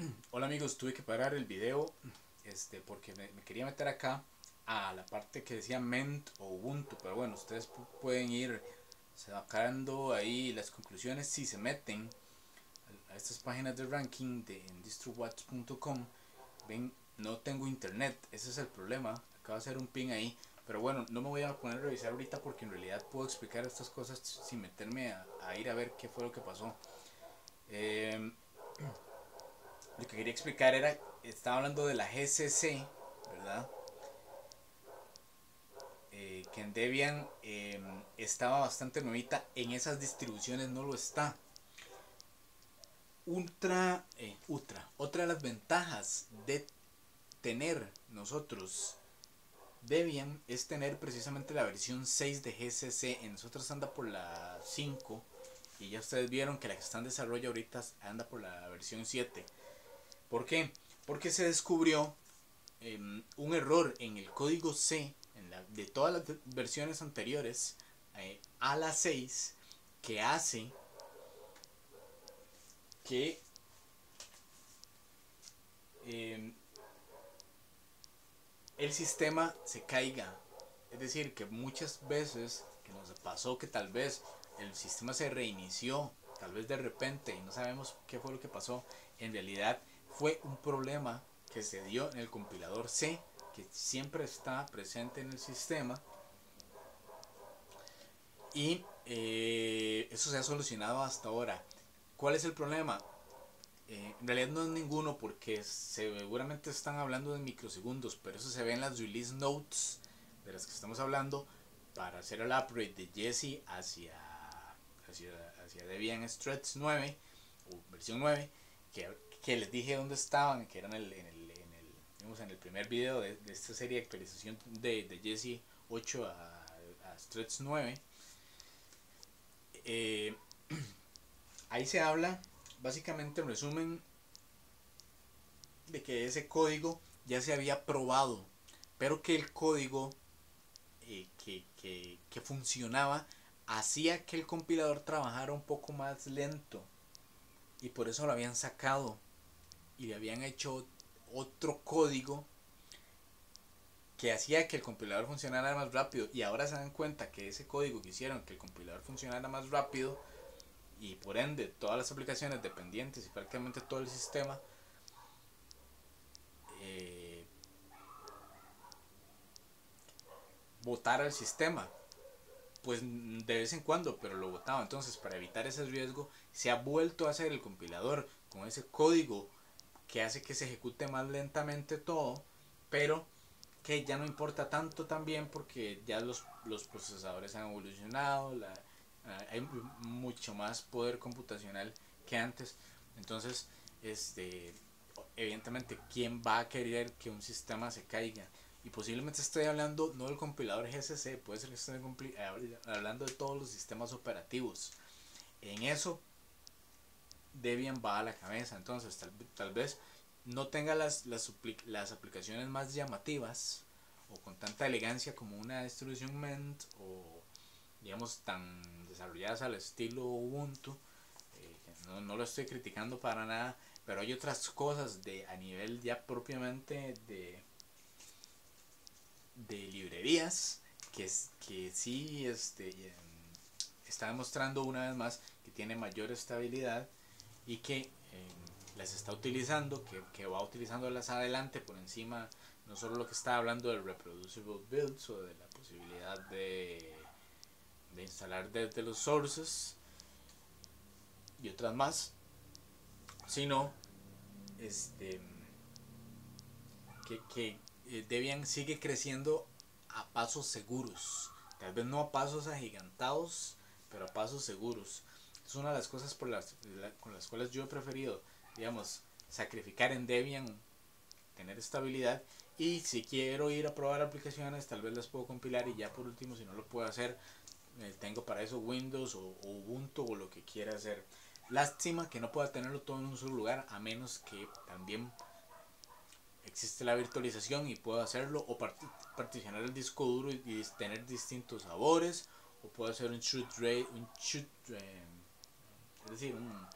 Hola amigos, tuve que parar el video porque me quería meter acá a la parte que decía Ment o Ubuntu, pero bueno, ustedes pueden ir sacando ahí las conclusiones si se meten a estas páginas de ranking de en distrowatch.com. Ven, no tengo internet, ese es el problema, acaba de hacer un ping ahí, pero bueno, no me voy a poner a revisar ahorita porque en realidad puedo explicar estas cosas sin meterme a ir a ver qué fue lo que pasó. Eh, lo que quería explicar era, estaba hablando de la GCC, ¿verdad? Que en Debian estaba bastante nuevita, en esas distribuciones no lo está. Otra de las ventajas de tener nosotros Debian es tener precisamente la versión 6 de GCC. En nosotros anda por la 5 y ya ustedes vieron que la que está en desarrollo ahorita anda por la versión 7. ¿Por qué? Porque se descubrió un error en el código C de todas las versiones anteriores a la 6 que hace que eh, el sistema se caiga. Es decir, que muchas veces que nos pasó que tal vez el sistema se reinició, tal vez de repente, y no sabemos qué fue lo que pasó, en realidad fue un problema que se dio en el compilador C, que siempre está presente en el sistema, y eso se ha solucionado hasta ahora. ¿Cuál es el problema? En realidad no es ninguno porque seguramente están hablando de microsegundos, pero eso se ve en las release notes de las que estamos hablando para hacer el upgrade de Jessie hacia, hacia Debian Struts 9 o versión 9, que les dije dónde estaban, que eran digamos, en el primer video de esta serie de actualización de Jessie 8 a Struts 9. Eh, Ahí se habla, básicamente en resumen, de que ese código ya se había probado, pero que el código que funcionaba hacía que el compilador trabajara un poco más lento y por eso lo habían sacado y le habían hecho otro código que hacía que el compilador funcionara más rápido, y ahora se dan cuenta que ese código que hicieron que el compilador funcionara más rápido y por ende todas las aplicaciones dependientes y prácticamente todo el sistema eh, botara el sistema, pues de vez en cuando, pero lo botaba. Entonces, para evitar ese riesgo, se ha vuelto a hacer el compilador con ese código que hace que se ejecute más lentamente todo, pero que ya no importa tanto también porque ya los procesadores han evolucionado, hay mucho más poder computacional que antes. Entonces, evidentemente, ¿quién va a querer que un sistema se caiga? Y posiblemente estoy hablando no del compilador GCC, puede ser que estoy hablando de todos los sistemas operativos. En eso Debian va a la cabeza. Entonces, tal vez no tenga las aplicaciones más llamativas o con tanta elegancia como una distribución Mint o digamos tan desarrolladas al estilo Ubuntu. No lo estoy criticando para nada, pero hay otras cosas a nivel ya propiamente de librerías que sí está demostrando una vez más que tiene mayor estabilidad y que las está utilizando, que va utilizándolas adelante por encima, no solo lo que está hablando del reproducible builds o de la posibilidad de instalar desde los sources y otras más, sino este, que Debian sigue creciendo a pasos seguros, tal vez no a pasos agigantados, pero a pasos seguros. Es una de las cosas con las cuales yo he preferido, digamos, sacrificar en Debian, tener estabilidad, y si quiero ir a probar aplicaciones tal vez las puedo compilar y ya por último si no lo puedo hacer tengo para eso Windows o Ubuntu o lo que quiera hacer. Lástima que no pueda tenerlo todo en un solo lugar, a menos que también existe la virtualización y puedo hacerlo, o particionar el disco duro y tener distintos sabores, o puedo hacer un shoot, es decir,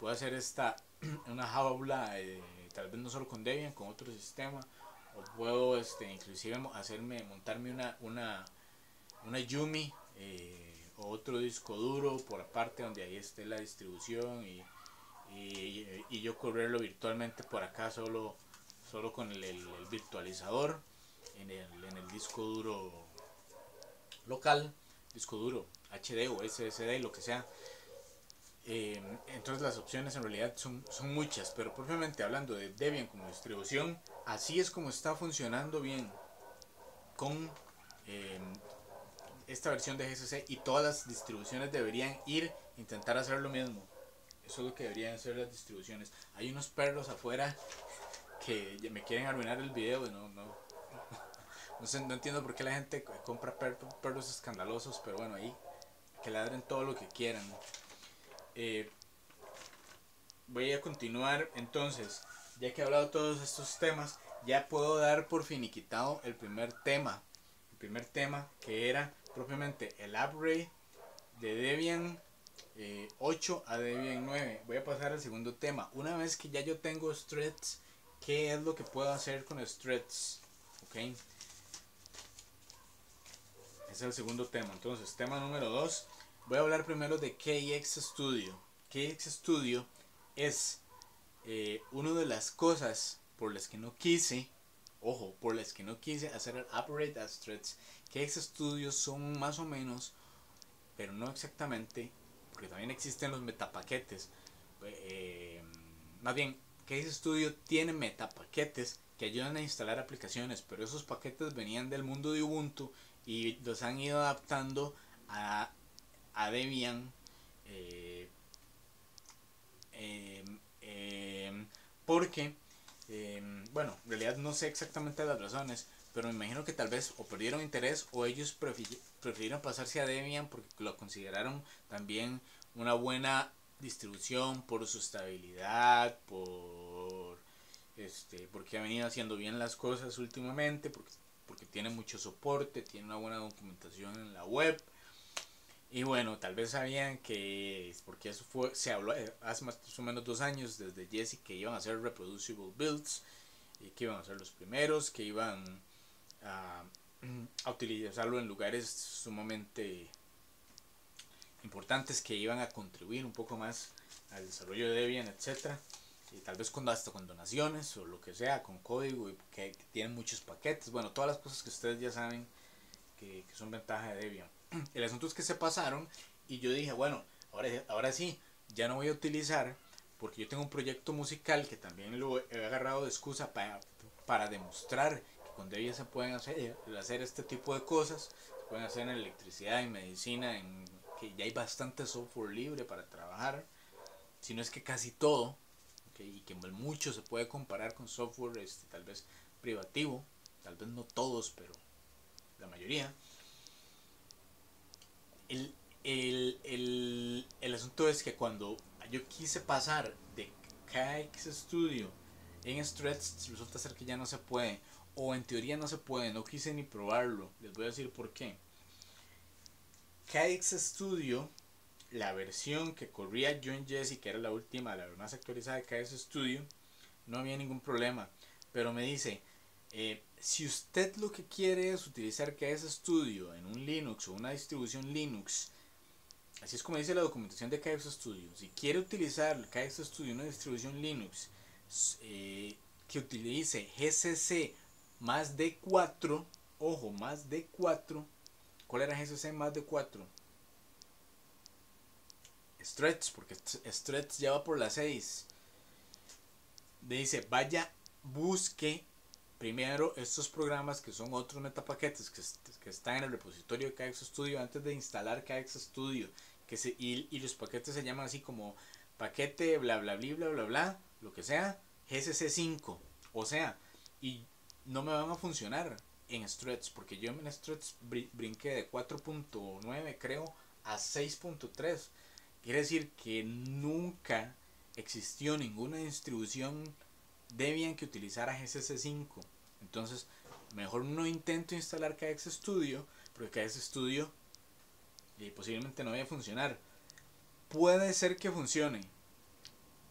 puedo hacer una jaula, tal vez no solo con Debian, con otro sistema, o puedo inclusive montarme una Yumi, o otro disco duro por aparte donde ahí esté la distribución, y yo correrlo virtualmente por acá solo con el virtualizador en el disco duro local, disco duro HD o SSD, lo que sea. Entonces las opciones en realidad son muchas, pero propiamente hablando de Debian como distribución, así es como está funcionando bien con eh, esta versión de GCC, y todas las distribuciones deberían intentar hacer lo mismo. Eso es lo que deberían hacer las distribuciones. Hay unos perros afuera que me quieren arruinar el video, y no sé, no entiendo por qué la gente compra perros escandalosos, pero bueno, ahí que ladren todo lo que quieran. Eh, Voy a continuar entonces. Ya que he hablado de todos estos temas, ya puedo dar por finiquitado el primer tema. El primer tema, que era propiamente el upgrade de Debian 8 a Debian 9. Voy a pasar al segundo tema. Una vez que ya yo tengo Struts, ¿qué es lo que puedo hacer con Struts? Ok, ese es el segundo tema. Entonces, tema número 2. Voy a hablar primero de KX Studio. KX Studio es una de las cosas por las que no quise, ojo, por las que no quise hacer el upgrade a Struts. KX Studio son más o menos, pero no exactamente, porque también existen los metapaquetes. Más bien, KX Studio tiene metapaquetes que ayudan a instalar aplicaciones, pero esos paquetes venían del mundo de Ubuntu y los han ido adaptando a Debian. eh, eh, Porque, bueno, en realidad no sé exactamente las razones, pero me imagino que tal vez o perdieron interés o ellos prefirieron pasarse a Debian porque lo consideraron también una buena distribución por su estabilidad, porque ha venido haciendo bien las cosas últimamente, porque tiene mucho soporte, tiene una buena documentación en la web. Y bueno, tal vez sabían que, porque se habló hace más o menos 2 años desde Jesse, que iban a hacer reproducible builds, y que iban a ser los primeros, que iban a, a utilizarlo en lugares sumamente importantes, que iban a contribuir un poco más al desarrollo de Debian, etcétera, y tal vez hasta con donaciones o lo que sea, con código, y que tienen muchos paquetes, bueno, todas las cosas que ustedes ya saben que son ventaja de Debian. El asunto es que se pasaron y yo dije, bueno, ahora sí, ya no voy a utilizar, porque yo tengo un proyecto musical que también lo he agarrado de excusa para demostrar que con Debian se pueden hacer este tipo de cosas. Se pueden hacer en electricidad, en medicina, que ya hay bastante software libre para trabajar, si no es que casi todo, ¿okay? Y que mucho se puede comparar con software tal vez privativo, tal vez no todos, pero la mayoría. El asunto es que cuando yo quise pasar de KX Studio en Struts, resulta ser que ya no se puede, o en teoría no se puede, no quise ni probarlo. Les voy a decir por qué. KX Studio, la versión que corría yo en Jesse, que era la última, la más actualizada de KX Studio, no había ningún problema, pero me dice, si usted lo que quiere es utilizar KX Studio en un Linux o una distribución Linux, así es como dice la documentación de KX Studio, si quiere utilizar KX Studio en una distribución Linux que utilice GCC más de 4, ojo, más de 4, ¿cuál era GCC más de 4? Struts, porque Struts ya va por las 6. Dice, vaya, busque primero estos programas que son otros metapaquetes que están en el repositorio de KX Studio antes de instalar KX Studio, y los paquetes se llaman así como paquete bla bla bla bla bla bla, lo que sea, GCC5, o sea, y no me van a funcionar en Struts, porque yo en Struts brinqué de 4.9 creo a 6.3. Quiere decir que nunca existió ninguna distribución Debian que utilizara GCC5. Entonces, mejor no intento instalar KX Studio, porque KX Studio posiblemente no vaya a funcionar. Puede ser que funcione,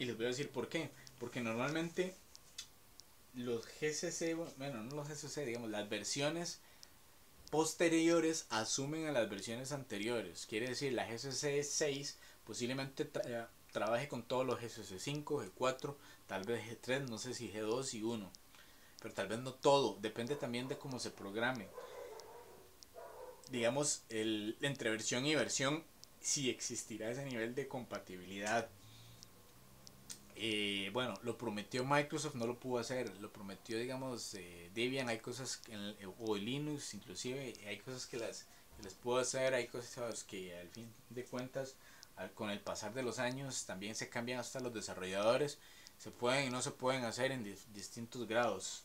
Y les voy a decir por qué. Porque normalmente los GCC, bueno, no los GCC, digamos, las versiones posteriores asumen a las versiones anteriores. Quiere decir, la GCC 6 posiblemente trabaje con todos los GCC 5, G4, tal vez G3, no sé si G2 y 1. Pero tal vez no todo, depende también de cómo se programe. Digamos, entre versión y versión, si existirá ese nivel de compatibilidad. Bueno, lo prometió Microsoft, no lo pudo hacer. Lo prometió, digamos, Debian. Hay cosas, o Linux inclusive, hay cosas que les puedo hacer. Hay cosas que al fin de cuentas, con el pasar de los años, también se cambian hasta los desarrolladores. Se pueden y no se pueden hacer en distintos grados.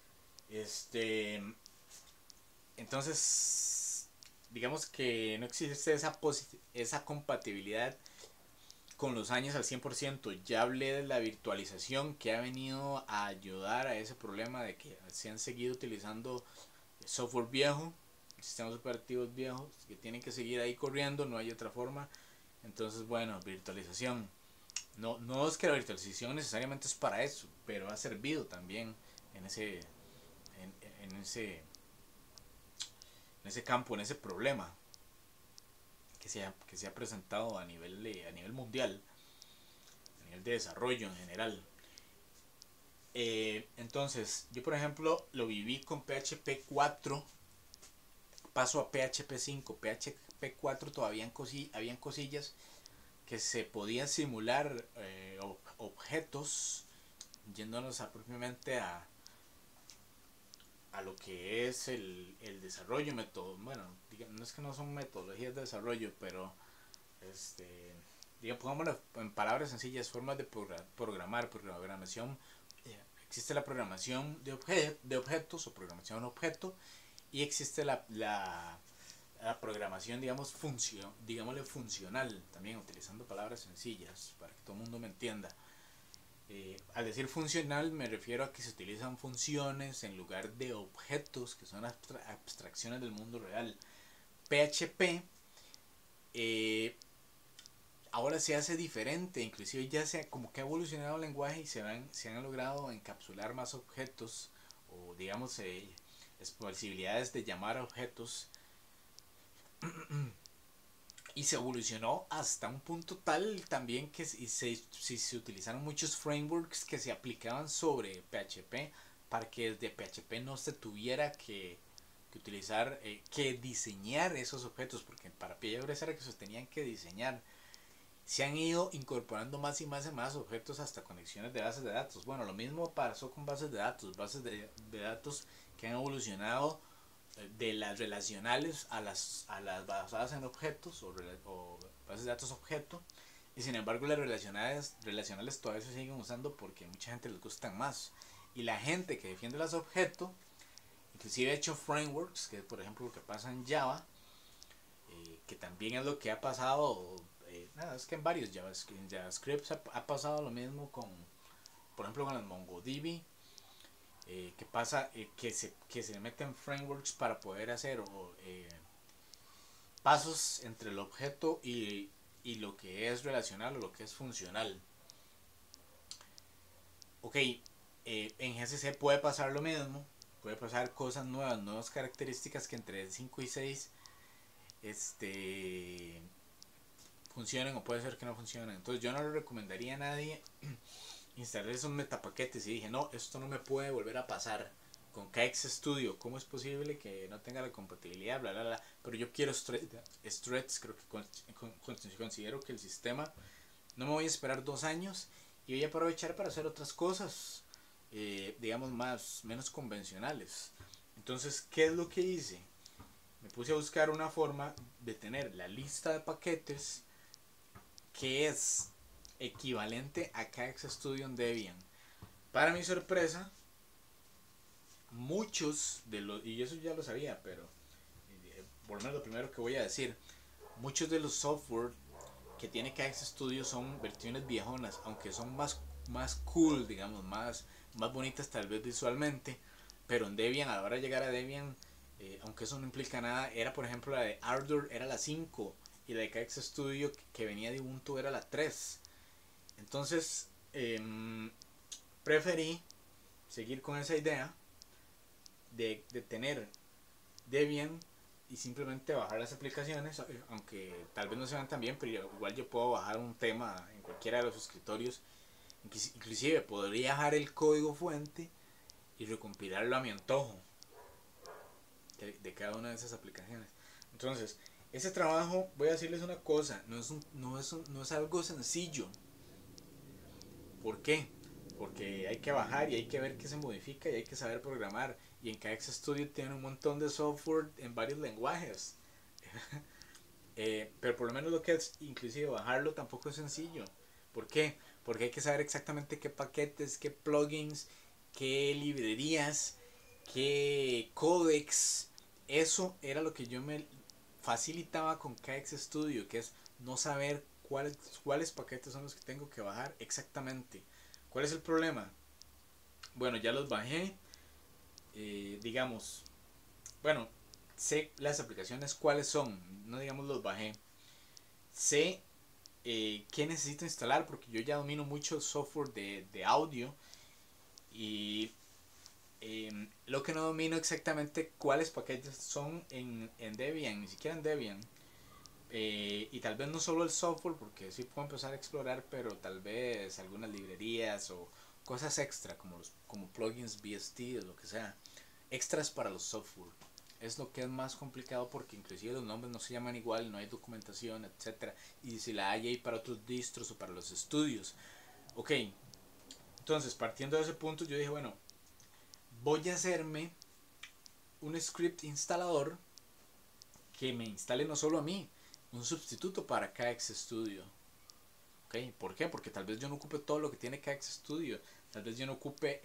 Entonces, digamos que no existe esa compatibilidad con los años al 100%. Ya hablé de la virtualización que ha venido a ayudar a ese problema de que se han seguido utilizando software viejo, sistemas operativos viejos que tienen que seguir ahí corriendo, no hay otra forma. Entonces, bueno, virtualización. No es que la virtualización necesariamente es para eso, pero ha servido también en ese, en ese campo, en ese problema que se ha presentado a nivel mundial, a nivel de desarrollo en general. Entonces, yo por ejemplo lo viví con PHP 4, paso a PHP 5, PHP 4 todavía habían cosillas que se podían simular objetos, yéndonos propiamente a lo que es el desarrollo, bueno, no es que no son metodologías de desarrollo, pero pongámoslo en palabras sencillas, formas de programación. Existe la programación de objetos o programación objeto, y existe la programación, digamos, digámosle funcional, también utilizando palabras sencillas para que todo el mundo me entienda. Al decir funcional me refiero a que se utilizan funciones en lugar de objetos, que son abstracciones del mundo real. PHP ahora se hace diferente, inclusive ya como que ha evolucionado el lenguaje y se han logrado encapsular más objetos, o digamos las posibilidades de llamar a objetos, y se evolucionó hasta un punto tal también que se utilizaron muchos frameworks que se aplicaban sobre PHP para que desde PHP no se tuviera que utilizar, que diseñar esos objetos, porque para PHP era que se tenían que diseñar. Se han ido incorporando más y más objetos, hasta conexiones de bases de datos. Bueno, lo mismo pasó con bases de datos que han evolucionado de las relacionales a las basadas en objetos, o bases de datos objeto, y sin embargo las relacionales todavía se siguen usando porque a mucha gente les gustan más, y la gente que defiende los objetos inclusive ha hecho frameworks, que es por ejemplo lo que pasa en Java, que también es lo que ha pasado, es que en varios JavaScript ha pasado lo mismo con, por ejemplo, con las MongoDB, que pasa, que se meten frameworks para poder hacer pasos entre el objeto y lo que es relacional o lo que es funcional. Ok, en GCC puede pasar lo mismo, puede pasar cosas nuevas características que entre 5 y 6 funcionen, o puede ser que no funcionen. Entonces yo no le recomendaría a nadie instalar esos metapaquetes, y dije, no, esto no me puede volver a pasar con KX Studio. ¿Cómo es posible que no tenga la compatibilidad? Bla, bla, bla. Pero yo quiero Struts, creo que considero que el sistema, no me voy a esperar 2 años y voy a aprovechar para hacer otras cosas, digamos, menos convencionales. Entonces, ¿qué es lo que hice? Me puse a buscar una forma de tener la lista de paquetes que es equivalente a KX Studio en Debian. Para mi sorpresa, muchos de los, y eso ya lo sabía, pero por lo menos lo primero que voy a decir, muchos de los software que tiene KX Studio son versiones viejonas, aunque son más cool, digamos, más bonitas tal vez visualmente, pero en Debian, a la hora de llegar a Debian, aunque eso no implica nada, era por ejemplo la de Ardor, era la 5, y la de KX Studio que venía de Ubuntu era la 3. Entonces em, preferí seguir con esa idea de tener Debian y simplemente bajar las aplicaciones, aunque tal vez no se vean tan bien, pero igual yo puedo bajar un tema en cualquiera de los escritorios. Inclusive podría bajar el código fuente y recompilarlo a mi antojo de cada una de esas aplicaciones. Entonces, ese trabajo, voy a decirles una cosa, no es algo sencillo. ¿Por qué? Porque hay que bajar y hay que ver qué se modifica y hay que saber programar. Y en KX Studio tiene un montón de software en varios lenguajes. Pero por lo menos lo que es, inclusive bajarlo tampoco es sencillo. ¿Por qué? Porque hay que saber exactamente qué paquetes, qué plugins, qué librerías, qué codecs. Eso era lo que yo me facilitaba con KX Studio, que es no saber cuáles paquetes son los que tengo que bajar exactamente. ¿Cuál es el problema? Bueno, ya los bajé, digamos, bueno, sé las aplicaciones cuáles son, no digamos los bajé. Sé qué necesito instalar porque yo ya domino mucho software de audio y lo que no domino exactamente cuáles paquetes son en Debian, ni siquiera en Debian. Y tal vez no solo el software, porque sí puedo empezar a explorar, pero tal vez algunas librerías o cosas extra como plugins BST o lo que sea, extras para los software. Es lo que es más complicado porque inclusive los nombres no se llaman igual, no hay documentación, etcétera. Y si la hay para otros distros o para los estudios. Ok, entonces partiendo de ese punto yo dije, bueno, voy a hacerme un script instalador que me instale no solo a mí, un sustituto para KX Studio. ¿Ok? ¿Por qué? Porque tal vez yo no ocupe todo lo que tiene KX Studio. Tal vez yo no ocupe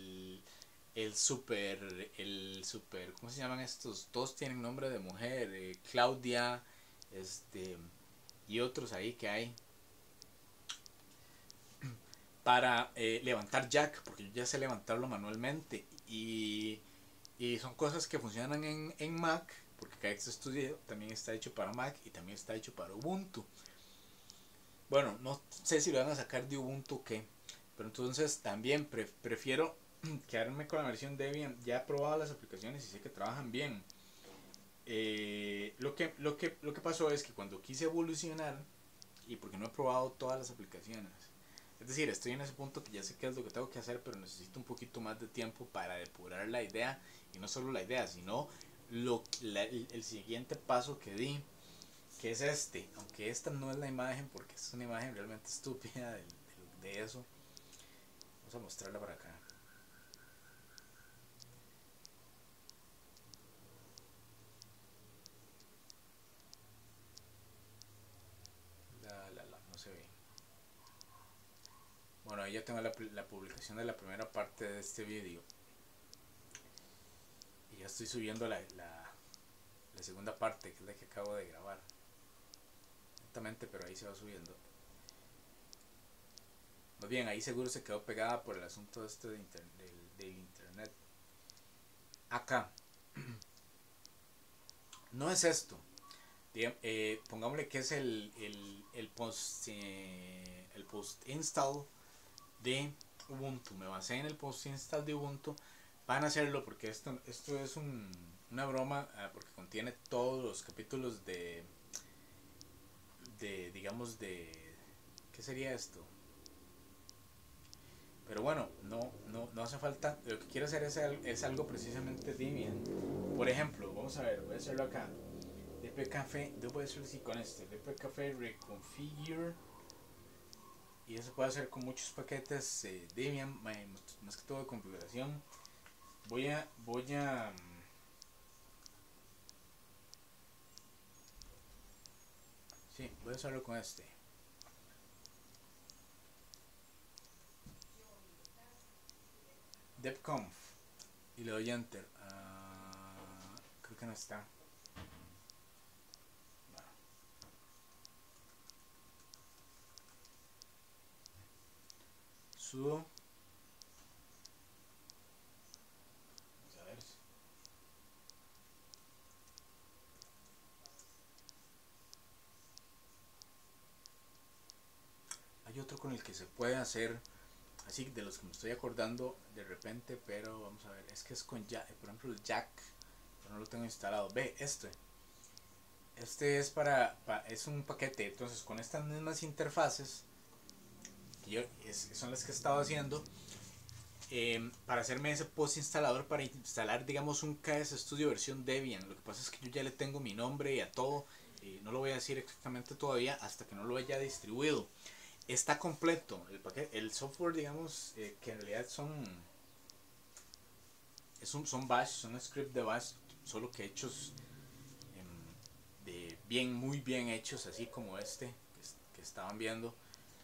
¿cómo se llaman estos? Todos tienen nombre de mujer, Claudia, este, y otros ahí que hay. Para levantar jack, porque yo ya sé levantarlo manualmente. Y son cosas que funcionan en Mac, porque KX Studio también está hecho para Mac y también está hecho para Ubuntu. Bueno, no sé si lo van a sacar de Ubuntu o qué, pero entonces también prefiero quedarme con la versión Debian. Ya he probado las aplicaciones y sé que trabajan bien. Lo que pasó es que cuando quise evolucionar, y porque no he probado todas las aplicaciones, es decir, estoy en ese punto que ya sé qué es lo que tengo que hacer, pero necesito un poquito más de tiempo para depurar la idea, y no solo la idea, sino el siguiente paso que di, que es este, aunque esta no es la imagen porque es una imagen realmente estúpida de eso. Vamos a mostrarla para acá. No se ve. Bueno, ahí ya tengo la publicación de la primera parte de este vídeo. Y ya estoy subiendo la segunda parte, que es la que acabo de grabar. Lentamente, pero ahí se va subiendo. Más bien, ahí seguro se quedó pegada por el asunto este del internet. Acá. No es esto. Pongámosle que es el post install de Ubuntu. Me basé en el post install de Ubuntu. Van a hacerlo porque esto es una broma, porque contiene todos los capítulos digamos, ¿qué sería esto? Pero bueno, no hace falta. Lo que quiero hacer es algo precisamente Debian. Por ejemplo, vamos a ver, voy a hacerlo acá. dpkg, yo voy a hacerlo así con este. dpkg reconfigure. Y eso puede hacer con muchos paquetes Debian, más que todo de configuración. Voy a hacerlo con este. depconf. Y le doy enter. Creo que no está. Bueno. Sudo. Vamos a ver. Hay otro con el que se puede hacer, así de los que me estoy acordando de repente, pero vamos a ver, es que es con Jack, por ejemplo el Jack, pero no lo tengo instalado. Ve, este es es un paquete, entonces con estas mismas interfaces, son las que he estado haciendo, para hacerme ese post instalador para instalar, digamos, un KS Studio versión Debian. Lo que pasa es que yo ya le tengo mi nombre y a todo, no lo voy a decir exactamente todavía hasta que no lo haya distribuido. Está completo el paquete, el software, digamos, que en realidad son bash, son script de bash, solo que hechos, muy bien hechos, así como que estaban viendo.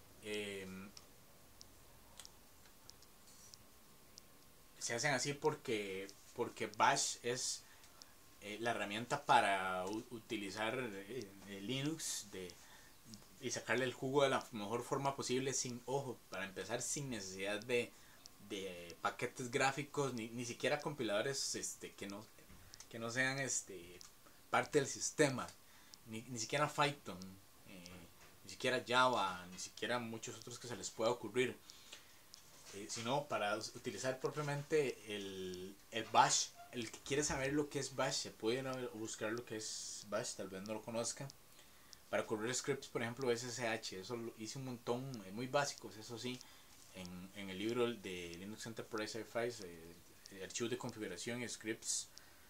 Se hacen así porque bash es la herramienta para utilizar Linux y sacarle el jugo de la mejor forma posible, para empezar, sin necesidad de paquetes gráficos, ni siquiera compiladores que no sean parte del sistema, ni siquiera Python, ni siquiera Java, ni siquiera muchos otros que se les pueda ocurrir, sino para utilizar propiamente el bash. El que quiere saber lo que es bash se puede buscar lo que es bash, tal vez no lo conozca. Para correr scripts, por ejemplo, SSH, eso lo hice un montón, muy básicos, eso sí, en el libro de Linux Enterprise Archives, archivos de configuración y scripts.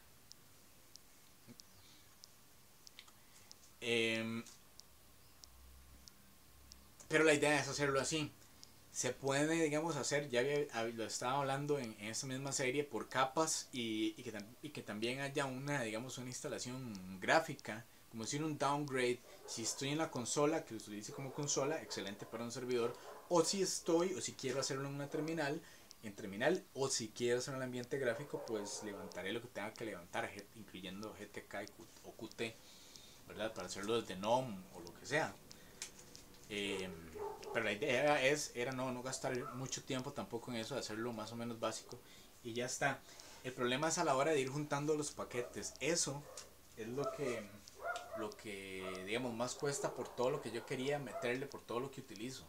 Pero la idea es hacerlo así. Se puede, digamos, hacer, lo estaba hablando en esta misma serie, por capas, y que también haya digamos, una instalación gráfica, como decir un downgrade. Si estoy en la consola, que lo utilice como consola, excelente para un servidor, o si quiero hacerlo en una terminal, o si quiero hacer un ambiente gráfico, pues levantaré lo que tenga que levantar, incluyendo GTK o Qt, ¿verdad? Para hacerlo desde GNOME o lo que sea. Pero la idea era no gastar mucho tiempo tampoco en eso, de hacerlo más o menos básico y ya está. El problema es a la hora de ir juntando los paquetes. Eso es lo que digamos más cuesta, por todo lo que yo quería meterle, por todo lo que utilizo.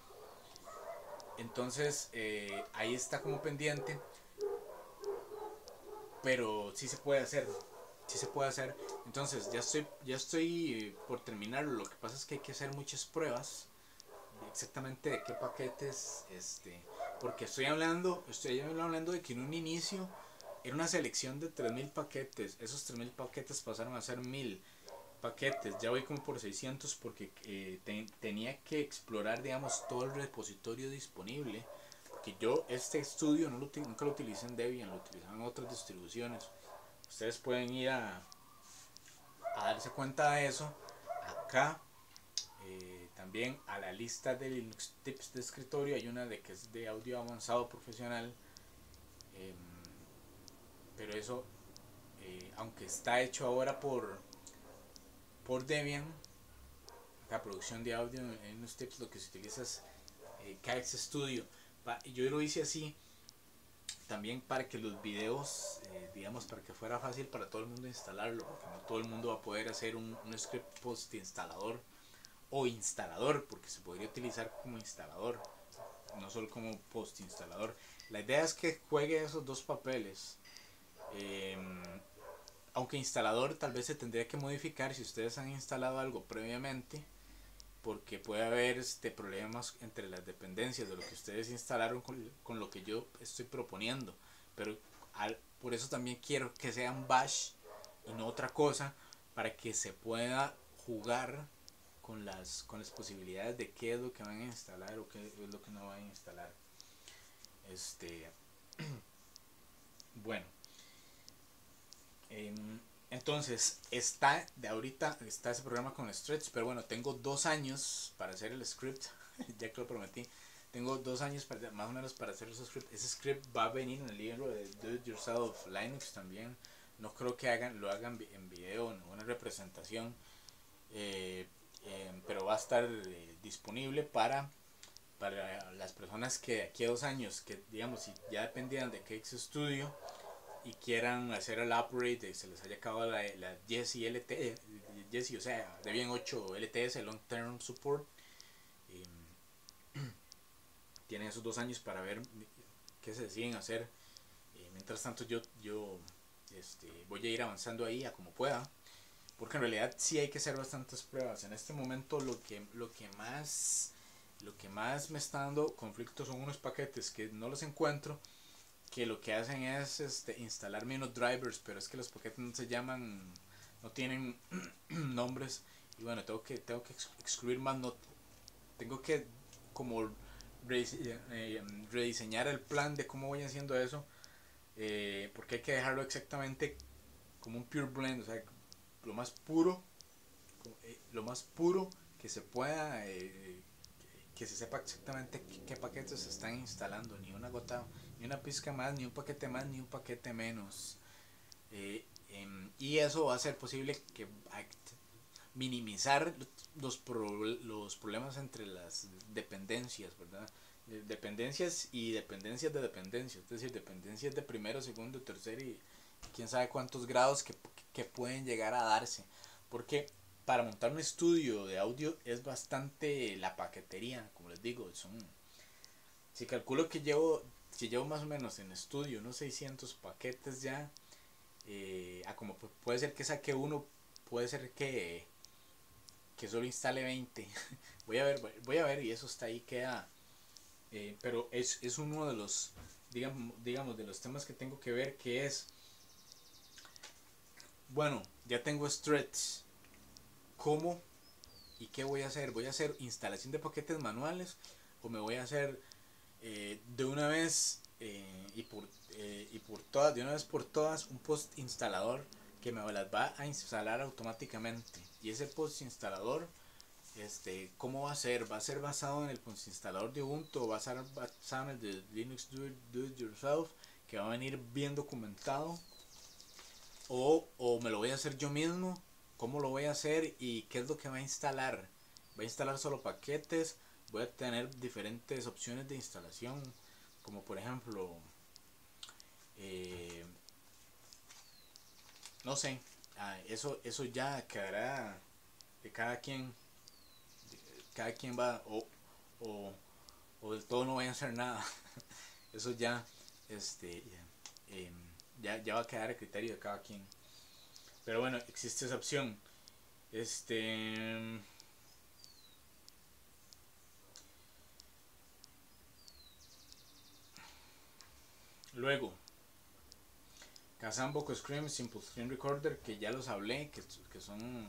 Entonces ahí está como pendiente, pero sí se puede hacer. Sí se puede hacer. Entonces ya estoy por terminarlo. Lo que pasa es que hay que hacer muchas pruebas exactamente de qué paquetes, porque estoy hablando de que en un inicio era una selección de 3000 paquetes. Esos 3000 paquetes pasaron a ser 1000 paquetes. Ya voy como por 600 porque tenía que explorar, digamos, todo el repositorio disponible, porque yo este estudio nunca lo utilicé en Debian, lo utilizaban en otras distribuciones. Ustedes pueden ir a darse cuenta de eso acá. También a la lista de Linux Tips de escritorio hay una que es de audio avanzado profesional, pero eso, aunque está hecho ahora por Debian, la producción de audio en Linux Tips, lo que se utiliza es KX Studio. Yo lo hice así también para que los videos, digamos, para que fuera fácil para todo el mundo instalarlo, porque no todo el mundo va a poder hacer un script post instalador o instalador, porque se podría utilizar como instalador, no solo como post instalador. La idea es que juegue esos dos papeles. Aunque instalador tal vez se tendría que modificar si ustedes han instalado algo previamente, porque puede haber problemas entre las dependencias de lo que ustedes instalaron con lo que yo estoy proponiendo. Pero por eso también quiero que sean bash y no otra cosa, para que se pueda jugar con las posibilidades de qué es lo que van a instalar o qué es lo que no van a instalar. Bueno, entonces ahorita está ese programa con Stretch, pero bueno, tengo 2 años para hacer el script. Ya que lo prometí, tengo 2 años más o menos para hacer ese script. Ese script va a venir en el libro de Do It Yourself Linux también. No creo que lo hagan en video, en una representación, pero va a estar disponible para las personas que de aquí a 2 años, que digamos, si ya dependían de KX Studio y quieran hacer el upgrade, se les haya acabado la Jessie LT, Jessie, o sea, Debian 8 LTS, Long Term Support, tienen esos 2 años para ver qué se deciden hacer. Mientras tanto yo voy a ir avanzando ahí a como pueda, porque en realidad sí hay que hacer bastantes pruebas. En este momento lo que más me está dando conflicto son unos paquetes que no los encuentro, que lo que hacen es instalarme unos drivers, pero es que los paquetes no se llaman, no tienen nombres, y bueno, tengo que excluir más, no, tengo que como rediseñar el plan de cómo voy haciendo eso, porque hay que dejarlo exactamente como un pure blend, o sea, lo más puro, lo más puro que se pueda, que se sepa exactamente qué paquetes se están instalando, ni una gota, ni una pizca más, ni un paquete más, ni un paquete menos. Y eso va a ser posible que minimizar los problemas entre las dependencias, ¿verdad? Dependencias y dependencias de dependencias, es decir, dependencias de primero, segundo, tercero y quién sabe cuántos grados que pueden llegar a darse. Porque para montar un estudio de audio es bastante la paquetería, como les digo, si calculo que llevo más o menos en estudio unos 600 paquetes ya, como puede ser que saque uno, puede ser que solo instale 20. voy a ver y eso está ahí, queda. Pero es uno de los, digamos, de los temas que tengo que ver, que es, bueno, ya tengo Stretch, ¿cómo y qué voy a hacer? ¿Voy a hacer instalación de paquetes manuales o me voy a hacer de una vez y por todas, de una vez por todas, un post instalador que me las va a instalar automáticamente? Y ese post instalador, ¿cómo va a ser? ¿Va a ser basado en el post instalador de Ubuntu o va a ser basado en el de Linux Do It Yourself, que va a venir bien documentado? O me lo voy a hacer yo mismo. ¿Cómo lo voy a hacer y qué es lo que va a instalar? ¿Voy a instalar solo paquetes? Voy a tener diferentes opciones de instalación, como por ejemplo, eh, no sé, eso ya quedará de cada quien. Cada quien va, o, o del todo no voy a hacer nada. Eso ya, eh, ya va a quedar a criterio de cada quien. Pero bueno, existe esa opción. Este. Luego, Kazan, Boco Scream, Simple Screen Recorder, que ya los hablé, que son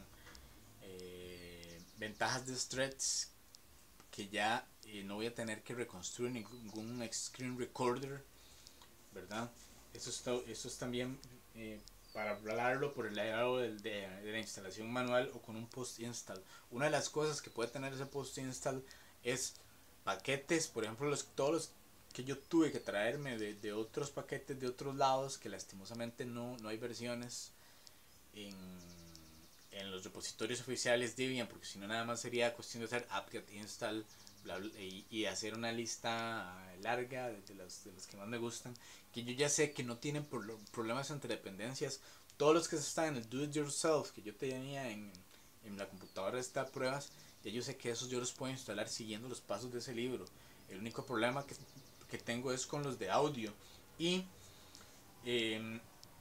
ventajas de Stretch, que ya no voy a tener que reconstruir ningún Screen Recorder, ¿verdad? Eso es también para hablarlo por el lado de la instalación manual o con un post install. Una de las cosas que puede tener ese post install es paquetes, por ejemplo, todos los que yo tuve que traerme de otros paquetes de otros lados, que lastimosamente no hay versiones en, en los repositorios oficiales de Debian, porque si no nada más sería cuestión de hacer apt-get install y hacer una lista larga de los que más me gustan, que yo ya sé que no tienen problemas entre dependencias. Todos los que están en el do it yourself que yo tenía en la computadora de estas pruebas, ya yo sé que esos yo los puedo instalar siguiendo los pasos de ese libro. El único problema que tengo es con los de audio. Y eh,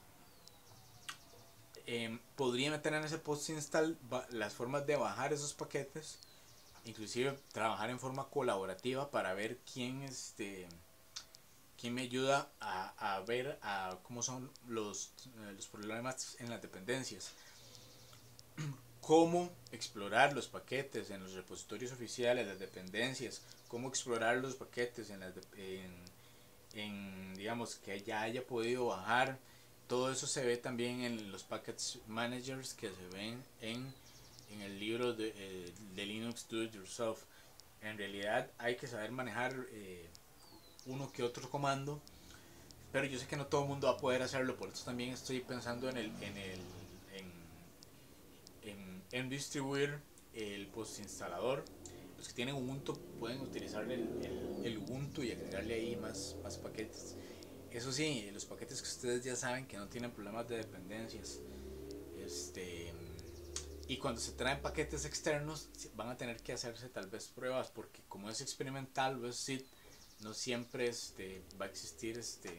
podría meter en ese post install las formas de bajar esos paquetes, inclusive trabajar en forma colaborativa para ver quién me ayuda a ver cómo son los problemas en las dependencias, cómo explorar los paquetes en los repositorios oficiales, las dependencias, cómo explorar los paquetes digamos, que ya haya podido bajar. Todo eso se ve también en los package managers que se ven en el libro de Linux Do It Yourself. En realidad hay que saber manejar uno que otro comando, pero yo sé que no todo el mundo va a poder hacerlo, por eso también estoy pensando en distribuir el post instalador. Los que tienen Ubuntu pueden utilizar el Ubuntu y agregarle ahí más paquetes. Eso sí, los paquetes que ustedes ya saben que no tienen problemas de dependencias. Y cuando se traen paquetes externos van a tener que hacerse tal vez pruebas, porque como es experimental o es SID, no siempre va a existir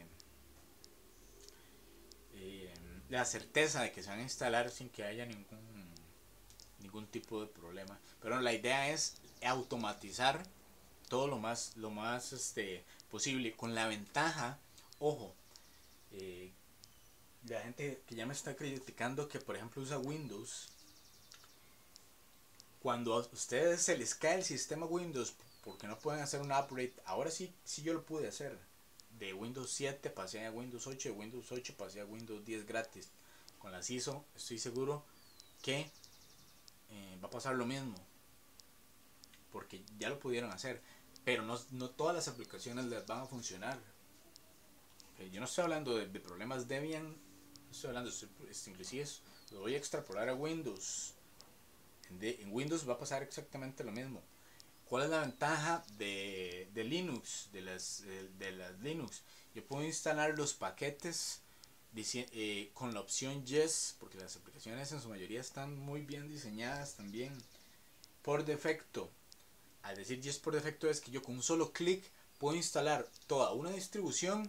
la certeza de que se van a instalar sin que haya ningún tipo de problema. Pero la idea es automatizar todo lo más posible, con la ventaja, ojo, eh, la gente que ya me está criticando que por ejemplo usa Windows, cuando a ustedes se les cae el sistema Windows porque no pueden hacer un upgrade, ahora sí yo lo pude hacer. De Windows 7 pasé a Windows 8, de Windows 8 pasé a Windows 10 gratis. Con las ISO estoy seguro que va a pasar lo mismo, porque ya lo pudieron hacer, pero no todas las aplicaciones les van a funcionar. Yo no estoy hablando de problemas Debian, no estoy hablando, inclusive lo voy a extrapolar a Windows. En Windows va a pasar exactamente lo mismo. ¿Cuál es la ventaja de Linux, de las Linux? Yo puedo instalar los paquetes con la opción Yes, porque las aplicaciones en su mayoría están muy bien diseñadas también por defecto. Al decir Yes por defecto es que yo con un solo clic puedo instalar toda una distribución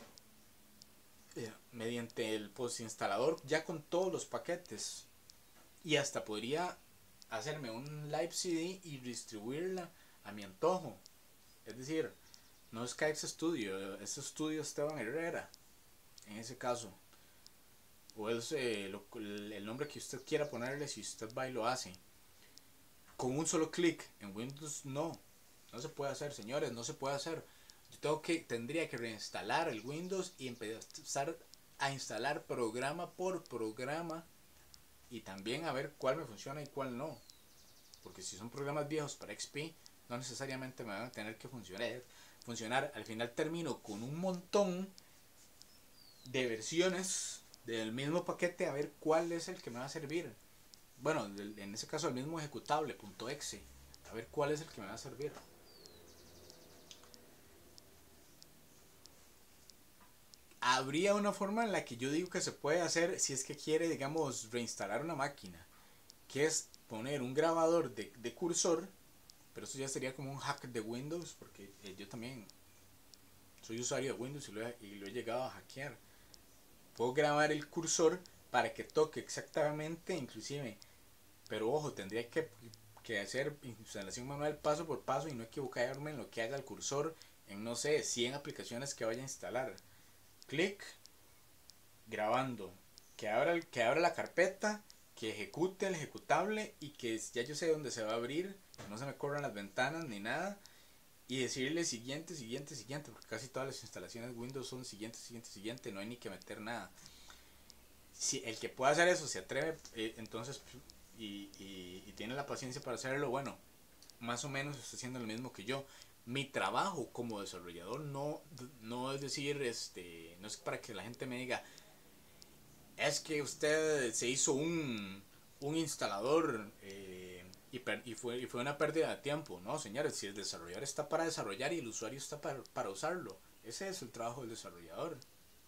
mediante el postinstalador ya con todos los paquetes, y hasta podría hacerme un live CD y distribuirla a mi antojo. Es decir, no es KX Studio, es Studio Esteban Herrera en ese caso, o es el nombre que usted quiera ponerle. Si usted va y lo hace con un solo clic en Windows, no se puede hacer, señores, no se puede hacer. Yo tendría que reinstalar el Windows y empezar a instalar programa por programa, y también a ver cuál me funciona y cuál no, porque si son programas viejos para XP no necesariamente me van a tener que funcionar. Al final termino con un montón de versiones del mismo paquete, a ver cuál es el que me va a servir. Bueno, en ese caso el mismo ejecutable .exe, a ver cuál es el que me va a servir. Habría una forma en la que yo digo que se puede hacer si es que quiere, digamos, reinstalar una máquina, que es poner un grabador de cursor, pero eso ya sería como un hack de Windows, porque yo también soy usuario de Windows y lo he llegado a hackear. Puedo grabar el cursor para que toque exactamente, inclusive, pero ojo, tendría que hacer instalación manual paso por paso y no equivocarme en lo que haga el cursor en, no sé, 100 aplicaciones que vaya a instalar. Clic, grabando, que abra la carpeta, que ejecute el ejecutable y que ya yo sé dónde se va a abrir, que no se me corran las ventanas ni nada, y decirle siguiente, siguiente, siguiente, porque casi todas las instalaciones Windows son siguiente, siguiente, siguiente, no hay ni que meter nada. Si el que pueda hacer eso se atreve, entonces, y tiene la paciencia para hacerlo, bueno, más o menos está haciendo lo mismo que yo. Mi trabajo como desarrollador no es decir, no es para que la gente me diga, es que usted se hizo un instalador y fue una pérdida de tiempo. No, señores, si el desarrollador está para desarrollar y el usuario está para usarlo, ese es el trabajo del desarrollador.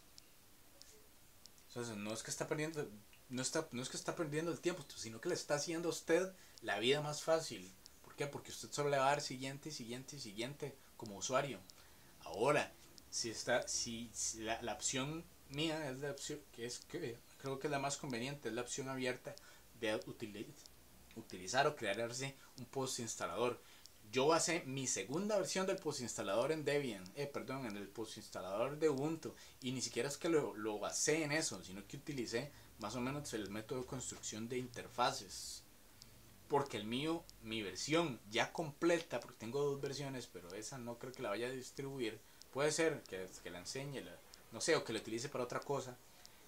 Entonces no es que está perdiendo, no es que está perdiendo el tiempo, sino que le está haciendo a usted la vida más fácil. ¿Por qué? Porque usted solo le va a dar siguiente, siguiente, siguiente como usuario. Ahora, si la opción mía es la opción que creo que es la más conveniente, es la opción abierta de utilizar o crearse un post instalador. Yo basé mi segunda versión del post instalador en Debian, en el post instalador de Ubuntu, y ni siquiera es que lo basé en eso, sino que utilicé más o menos el método de construcción de interfaces, porque mi versión ya completa, porque tengo dos versiones, pero esa no creo que la vaya a distribuir. Puede ser que la enseñe, no sé, o que la utilice para otra cosa.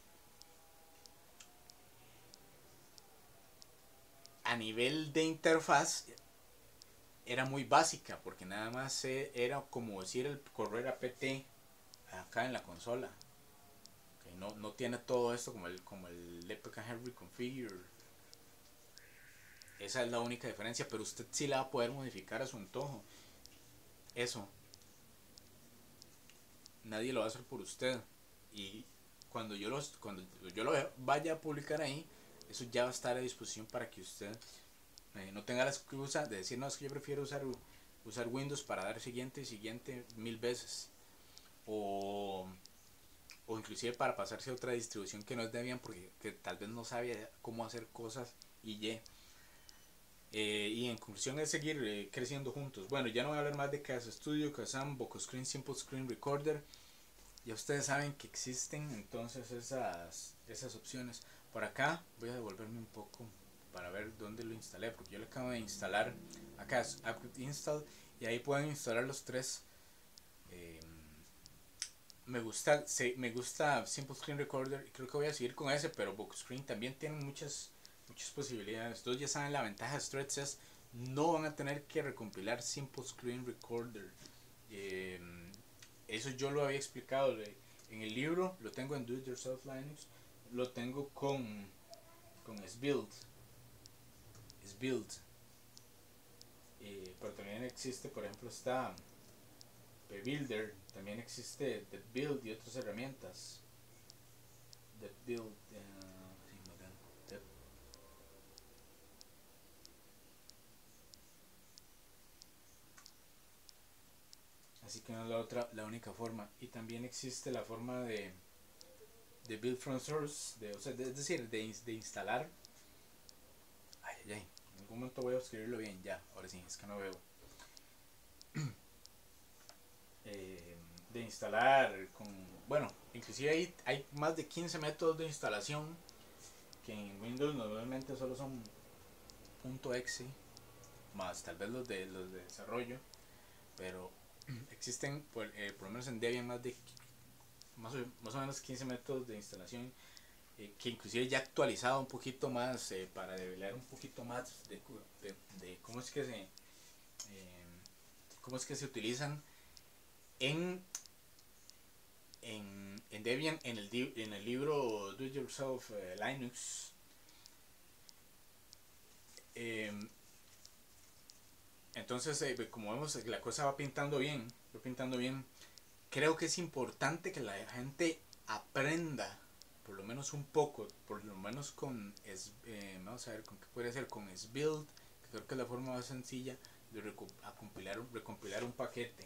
A nivel de interfaz era muy básica, porque nada más era como decir el correr apt acá en la consola. Okay, no tiene todo esto como el Epic Henry Configure. Esa es la única diferencia, pero usted sí la va a poder modificar a su antojo. Eso nadie lo va a hacer por usted, y cuando yo lo vaya a publicar ahí, eso ya va a estar a disposición para que usted no tenga la excusa de decir, no, es que yo prefiero usar usar Windows para dar siguiente y siguiente 1000 veces, o, o inclusive para pasarse a otra distribución que no es Debian porque que tal vez no sabía cómo hacer cosas y en conclusión es seguir creciendo juntos. Bueno, ya no voy a hablar más de Casa Studio, Kazam, Bocoscreen, Simple Screen Recorder. Ya ustedes saben que existen entonces esas opciones. Por acá voy a devolverme un poco para ver dónde lo instalé, porque yo lo acabo de instalar. Acá es apt install y ahí pueden instalar los tres. eh, me gusta Simple Screen Recorder y creo que voy a seguir con ese, pero Bocoscreen también tiene muchas posibilidades. Todos ya saben, la ventaja de Threads es no van a tener que recompilar Simple Screen Recorder. eh, Eso yo lo había explicado en el libro, lo tengo en Do It Yourself Linux, lo tengo con SBuild, pero también existe, por ejemplo, está Builder, también existe The Build y otras herramientas. The Build, así que no es la única forma. Y también existe la forma de build from source, o sea, es decir, de instalar. En algún momento voy a escribirlo bien, ya, ahora sí, es que no veo. eh, de instalar bueno, inclusive hay más de 15 métodos de instalación que en Windows normalmente solo son .exe más tal vez los de desarrollo, pero existen por lo menos en Debian más o menos 15 métodos de instalación, que inclusive ya actualizado un poquito más, para develar un poquito más de cómo es que se utilizan en Debian, en el libro Do It Yourself Linux. eh, entonces, como vemos, la cosa va pintando bien. Creo que es importante que la gente aprenda por lo menos un poco, por lo menos vamos a ver con qué puede ser, con SBuild, que creo que es la forma más sencilla de recompilar un paquete.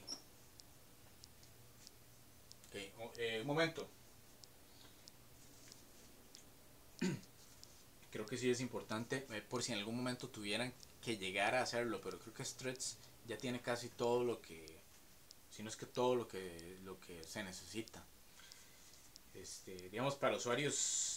Okay, un momento. Creo que sí es importante, por si en algún momento tuvieran que llegar a hacerlo, pero creo que Threads ya tiene casi todo lo que, si no es que todo lo que se necesita. Digamos, para usuarios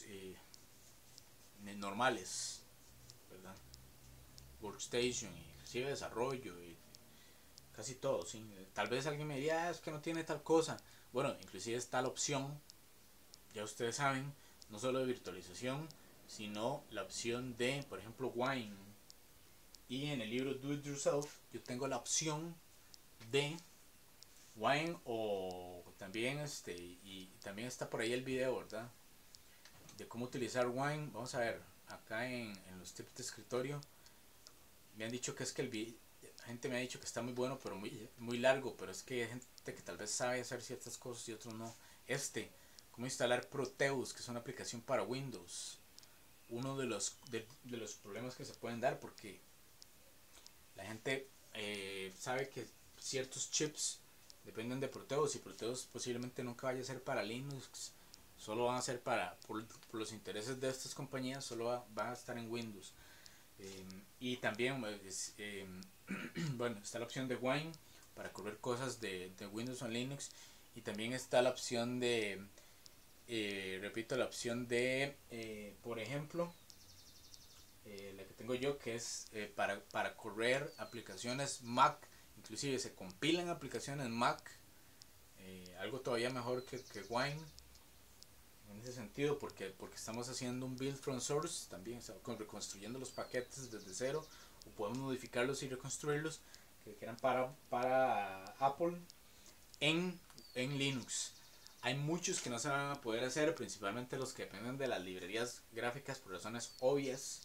normales, ¿verdad? Workstation, inclusive desarrollo, y casi todo, ¿sí? Tal vez alguien me diga, es que no tiene tal cosa. Bueno, inclusive está la opción, ya ustedes saben, no solo de virtualización, sino la opción de, por ejemplo, Wine. Y en el libro Do It Yourself yo tengo la opción de Wine, o también y también está por ahí el video, ¿verdad? De cómo utilizar Wine. Vamos a ver, acá en los tips de escritorio me han dicho que es que gente me ha dicho que está muy bueno, pero muy largo, pero es que hay gente que tal vez sabe hacer ciertas cosas y otros no. Cómo instalar Proteus, que es una aplicación para Windows. Uno de los problemas que se pueden dar, porque la gente sabe que ciertos chips dependen de Proteus, y Proteus posiblemente nunca vaya a ser para Linux, solo van a ser por los intereses de estas compañías, solo va a estar en Windows. Y también bueno, está la opción de Wine para correr cosas de Windows o Linux, y también está la opción repito, la opción de, por ejemplo, la que tengo yo, que es para correr aplicaciones Mac, inclusive se compilan aplicaciones Mac, algo todavía mejor que Wine en ese sentido, porque estamos haciendo un build from source también, o sea, reconstruyendo los paquetes desde cero, o podemos modificarlos y reconstruirlos, que eran para Apple en Linux. Hay muchos que no se van a poder hacer, principalmente los que dependen de las librerías gráficas por razones obvias.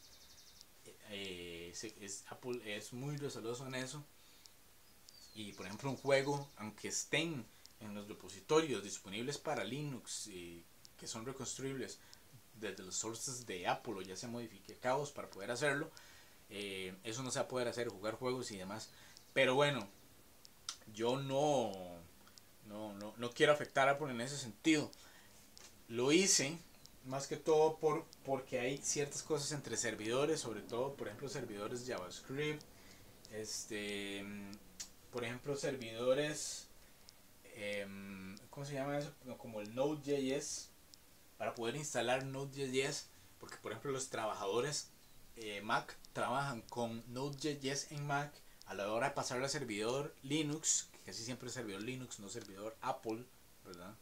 Apple es muy receloso en eso, y por ejemplo un juego, aunque estén en los repositorios disponibles para Linux, que son reconstruibles desde los sources de Apple, o ya sea modificados para poder hacerlo, eso no se va a poder hacer, jugar juegos y demás. Pero bueno, yo no quiero afectar a Apple en ese sentido. Lo hice más que todo porque hay ciertas cosas entre servidores, sobre todo, por ejemplo, servidores JavaScript, este, por ejemplo, servidores, ¿cómo se llama eso? Como el Node.js, para poder instalar Node.js, porque por ejemplo los trabajadores Mac trabajan con Node.js en Mac a la hora de pasarlo a servidor Linux, que casi siempre es servidor Linux, no servidor Apple, ¿verdad?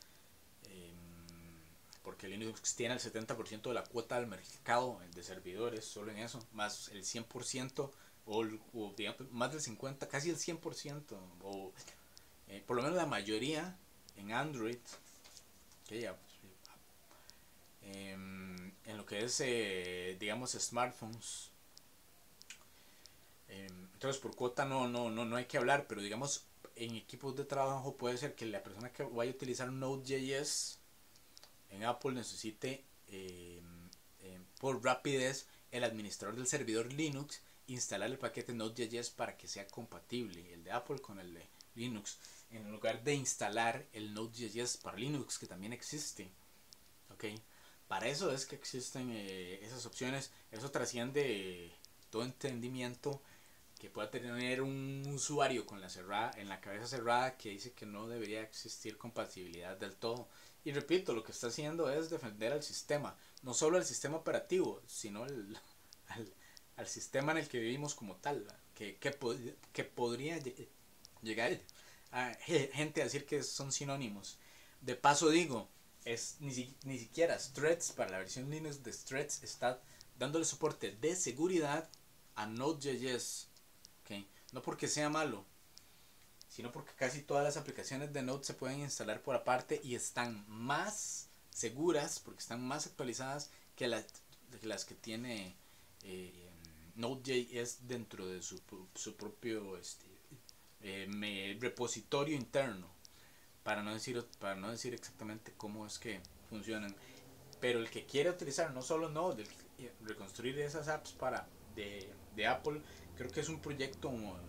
Porque Linux tiene el 70% de la cuota del mercado de servidores, solo en eso, más el 100% o digamos, más del 50%, casi el 100%, o por lo menos la mayoría en Android, que ya, en lo que es, digamos, smartphones. Entonces por cuota no hay que hablar, pero digamos en equipos de trabajo puede ser que la persona que vaya a utilizar Node.js en Apple necesite por rapidez el administrador del servidor Linux instalar el paquete Node.js para que sea compatible el de Apple con el de Linux, en lugar de instalar el Node.js para Linux, que también existe. ¿Okay? Para eso es que existen esas opciones. Eso trasciende todo entendimiento que pueda tener un usuario con en la cabeza cerrada, que dice que no debería existir compatibilidad del todo. Y repito, lo que está haciendo es defender al sistema, no solo al sistema operativo, sino al sistema en el que vivimos como tal, que podría llegar a gente a decir que son sinónimos. De paso digo, ni siquiera Threads, para la versión Linux de Threads, está dándole soporte de seguridad a Node.js. ¿Okay? No porque sea malo, sino porque casi todas las aplicaciones de Node se pueden instalar por aparte y están más seguras, porque están más actualizadas que las que tiene Node.js dentro de su propio repositorio interno, para no decir exactamente cómo es que funcionan. Pero el que quiere utilizar no solo Node, reconstruir esas apps de Apple, creo que es un proyecto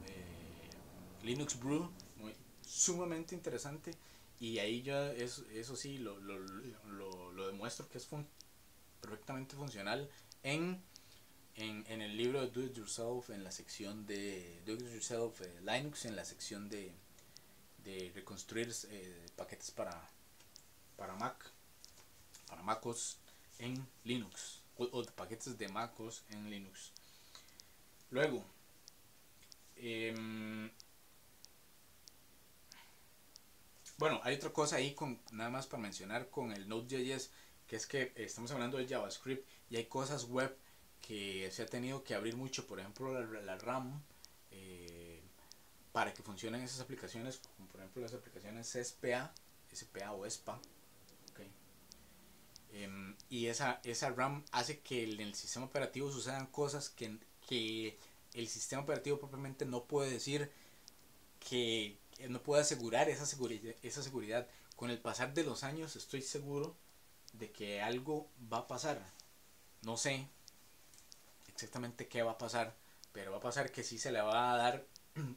Linux Brew sumamente interesante, y ahí ya eso sí lo demuestro que es perfectamente funcional en el libro de Do It Yourself, en la sección de Do It Yourself Linux, en la sección de reconstruir paquetes para Mac, para MacOS en Linux, o paquetes de MacOS en Linux. Luego, bueno, hay otra cosa ahí nada más para mencionar con el Node.js, que es que estamos hablando de JavaScript y hay cosas web que se ha tenido que abrir mucho, por ejemplo la RAM, para que funcionen esas aplicaciones, como por ejemplo las aplicaciones SPA o SPA. Okay. Y esa RAM hace que en el sistema operativo sucedan cosas que el sistema operativo propiamente no puede decir, que no puede asegurar esa seguridad. Con el pasar de los años estoy seguro de que algo va a pasar. No sé exactamente qué va a pasar, pero va a pasar que sí se le va a dar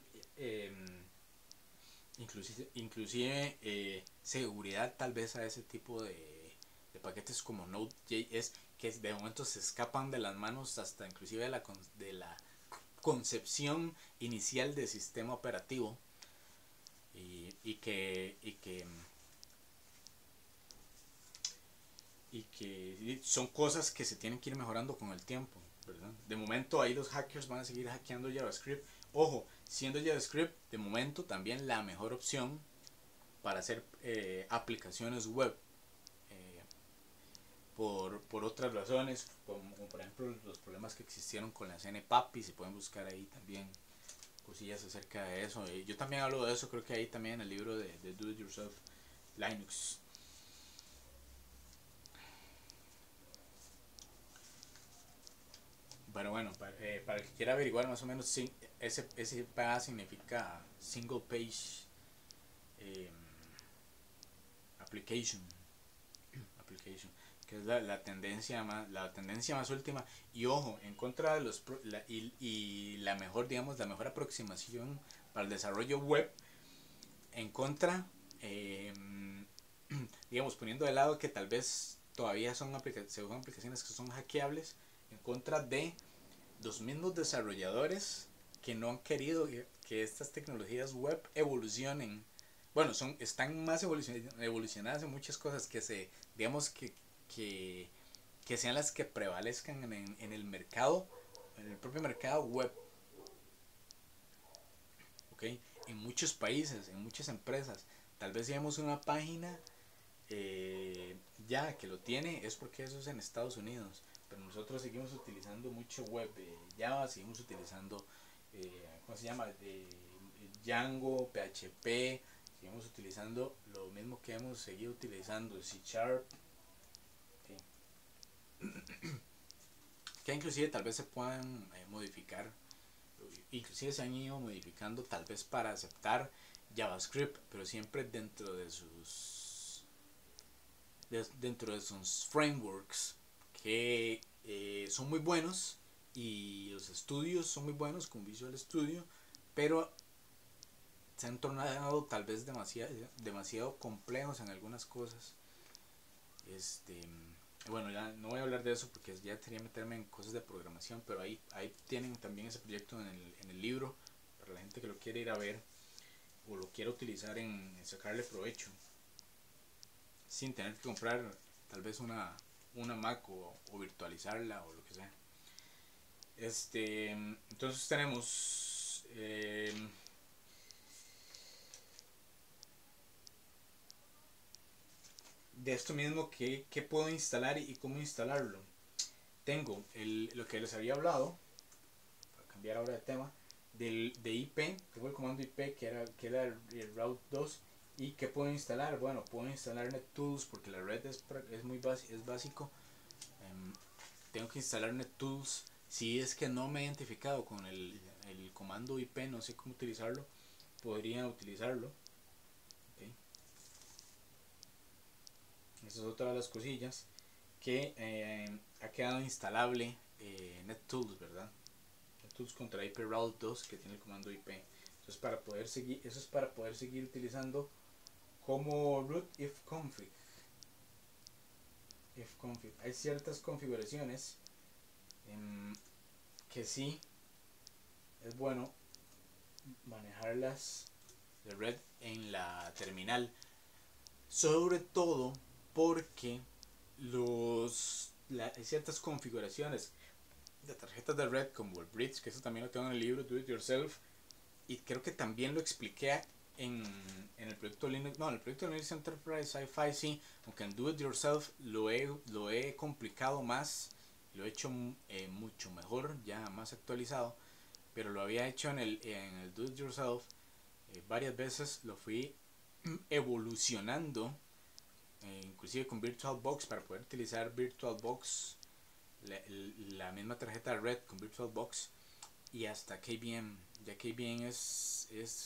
inclusive seguridad tal vez a ese tipo de paquetes como Node.js, que de momento se escapan de las manos hasta inclusive de la concepción inicial del sistema operativo, y que son cosas que se tienen que ir mejorando con el tiempo, ¿verdad? De momento ahí los hackers van a seguir hackeando JavaScript. Ojo, siendo JavaScript de momento también la mejor opción para hacer aplicaciones web, por otras razones, como por ejemplo los problemas que existieron con las NPAPI. Se pueden buscar ahí también cosillas acerca de eso. Yo también hablo de eso, creo que ahí también en el libro de Do It Yourself Linux. Pero bueno, para el que quiera averiguar más o menos, SPA significa Single Page eh, Application, que es la tendencia más última. Y ojo, en contra de y la mejor, digamos, la mejor aproximación para el desarrollo web en contra, eh, digamos, poniendo de lado que tal vez todavía son aplicaciones que son hackeables, en contra de los mismos desarrolladores que no han querido que estas tecnologías web evolucionen. Bueno, están más evolucionadas en muchas cosas que digamos que, que sean las que prevalezcan en el mercado, en el propio mercado web, ¿ok? En muchos países, en muchas empresas. Tal vez si vemos una página ya que lo tiene, es porque eso es en Estados Unidos. Pero nosotros seguimos utilizando mucho web, Java, seguimos utilizando, ¿cómo se llama? Django, PHP, seguimos utilizando lo mismo que hemos seguido utilizando, C Sharp, que inclusive tal vez se puedan modificar, inclusive se han ido modificando tal vez para aceptar JavaScript, pero siempre dentro de sus frameworks que son muy buenos, y los estudios son muy buenos con Visual Studio, pero se han tornado tal vez demasiado complejos en algunas cosas. Bueno, ya no voy a hablar de eso porque ya quería meterme en cosas de programación, pero ahí tienen también ese proyecto en el libro para la gente que lo quiere ir a ver o lo quiera utilizar en sacarle provecho sin tener que comprar tal vez una Mac o virtualizarla o lo que sea. Entonces tenemos de esto mismo que puedo instalar y cómo instalarlo. Tengo lo que les había hablado, para cambiar ahora de tema, de IP. Tengo el comando IP que era el route 2. ¿Y qué puedo instalar? Bueno, puedo instalar NetTools porque la red es básico. Tengo que instalar NetTools. Si es que no me he identificado con el comando IP, no sé cómo utilizarlo, podría utilizarlo. Okay. Esa es otra de las cosillas que ha quedado instalable NetTools, ¿verdad? NetTools contra IP Route 2 que tiene el comando IP. Eso es para poder seguir utilizando como root ifconfig. Hay ciertas configuraciones que sí es bueno manejarlas de red en la terminal, sobre todo porque hay ciertas configuraciones de tarjetas de red como el bridge, que eso también lo tengo en el libro Do It Yourself, y creo que también lo expliqué en el proyecto Linux, no, en el proyecto Linux Enterprise Sci-Fi sí, aunque en Do It Yourself lo he complicado más, lo he hecho mucho mejor, ya más actualizado, pero lo había hecho en el Do It Yourself varias veces, lo fui evolucionando, inclusive con VirtualBox, para poder utilizar VirtualBox, la misma tarjeta de red con VirtualBox, y hasta KVM. Ya KVM es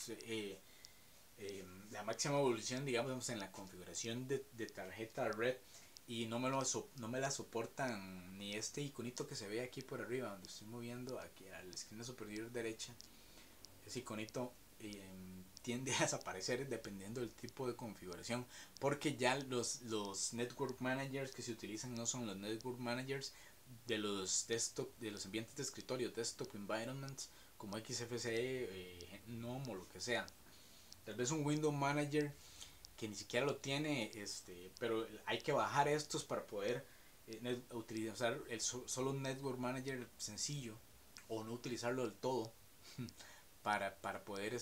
la máxima evolución, digamos, en la configuración de tarjeta red, y no me la soportan ni este iconito que se ve aquí por arriba, donde estoy moviendo aquí a la esquina superior derecha. Ese iconito tiende a desaparecer dependiendo del tipo de configuración, porque ya los network managers que se utilizan no son los network managers de los ambientes de escritorio, desktop environments como XFCE, GNOME o lo que sea. Tal vez un Windows Manager que ni siquiera lo tiene, pero hay que bajar estos para poder utilizar solo un Network Manager sencillo, o no utilizarlo del todo para poder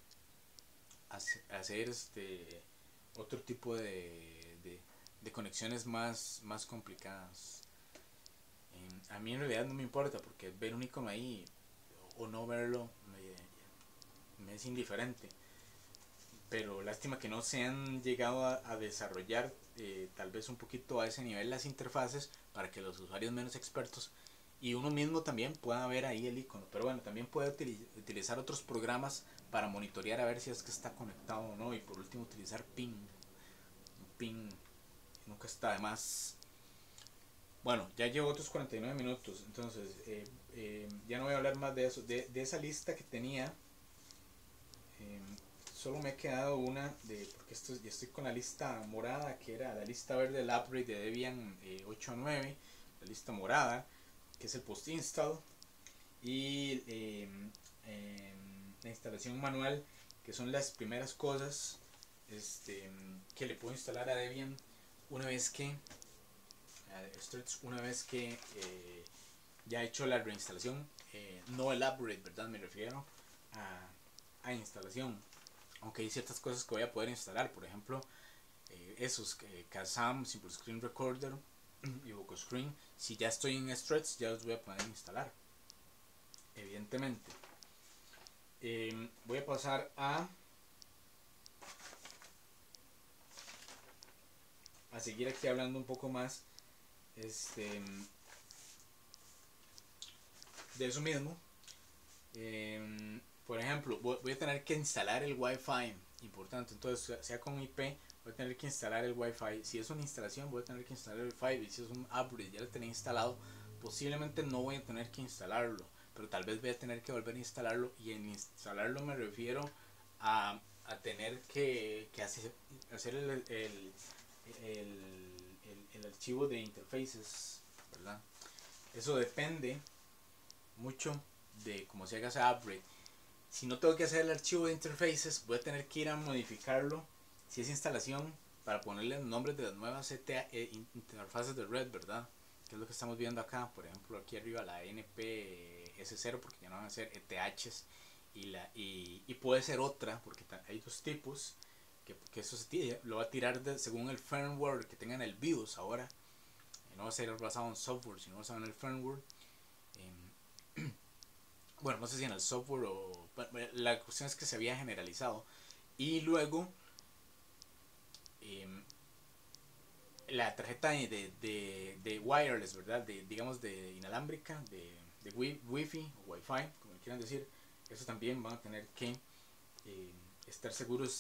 hacer otro tipo de conexiones más complicadas. A mí en realidad no me importa, porque ver un icono ahí o no verlo me es indiferente, pero lástima que no se han llegado a desarrollar tal vez un poquito a ese nivel las interfaces para que los usuarios menos expertos y uno mismo también pueda ver ahí el icono. Pero bueno, también puede utilizar otros programas para monitorear a ver si es que está conectado o no, y por último utilizar ping nunca está de más. Bueno, ya llevo otros 49 minutos, entonces ya no voy a hablar más de eso, de esa lista que tenía. solo me ha quedado una porque ya estoy con la lista morada, que era la lista verde del upgrade de Debian 8 a 9, la lista morada, que es el post install, y la instalación manual, que son las primeras cosas que le puedo instalar a Debian una vez que ya he hecho la reinstalación, no el upgrade, ¿verdad? Me refiero a instalación. Aunque hay ciertas cosas que voy a poder instalar, por ejemplo, esos Kazam, Simple Screen Recorder y VocoScreen. Si ya estoy en Struts, ya los voy a poder instalar, evidentemente. Voy a pasar a seguir aquí hablando un poco más de eso mismo. Por ejemplo, voy a tener que instalar el Wi-Fi, importante. Entonces, sea con IP, voy a tener que instalar el Wi-Fi. Si es una instalación, voy a tener que instalar el Wi-Fi. Y si es un upgrade, ya lo tenía instalado, posiblemente no voy a tener que instalarlo, pero tal vez voy a tener que volver a instalarlo. Y en instalarlo me refiero a tener que hacer el archivo de interfaces, ¿verdad? Eso depende mucho de cómo se haga ese upgrade. Si no tengo que hacer el archivo de interfaces, voy a tener que ir a modificarlo, si es instalación, para ponerle nombres de las nuevas interfaces de red, ¿verdad? Que es lo que estamos viendo acá. Por ejemplo, aquí arriba la NPS0, porque ya no van a ser ETHs, y puede ser otra, porque hay dos tipos, que eso lo va a tirar según el firmware que tengan el BIOS ahora. No va a ser basado en software, sino basado en el firmware. Bueno, no sé si en el software o... La cuestión es que se había generalizado. Y luego la tarjeta de wireless, ¿verdad? Digamos de inalámbrica, de wifi o wifi, como quieran decir. Eso también van a tener que estar seguros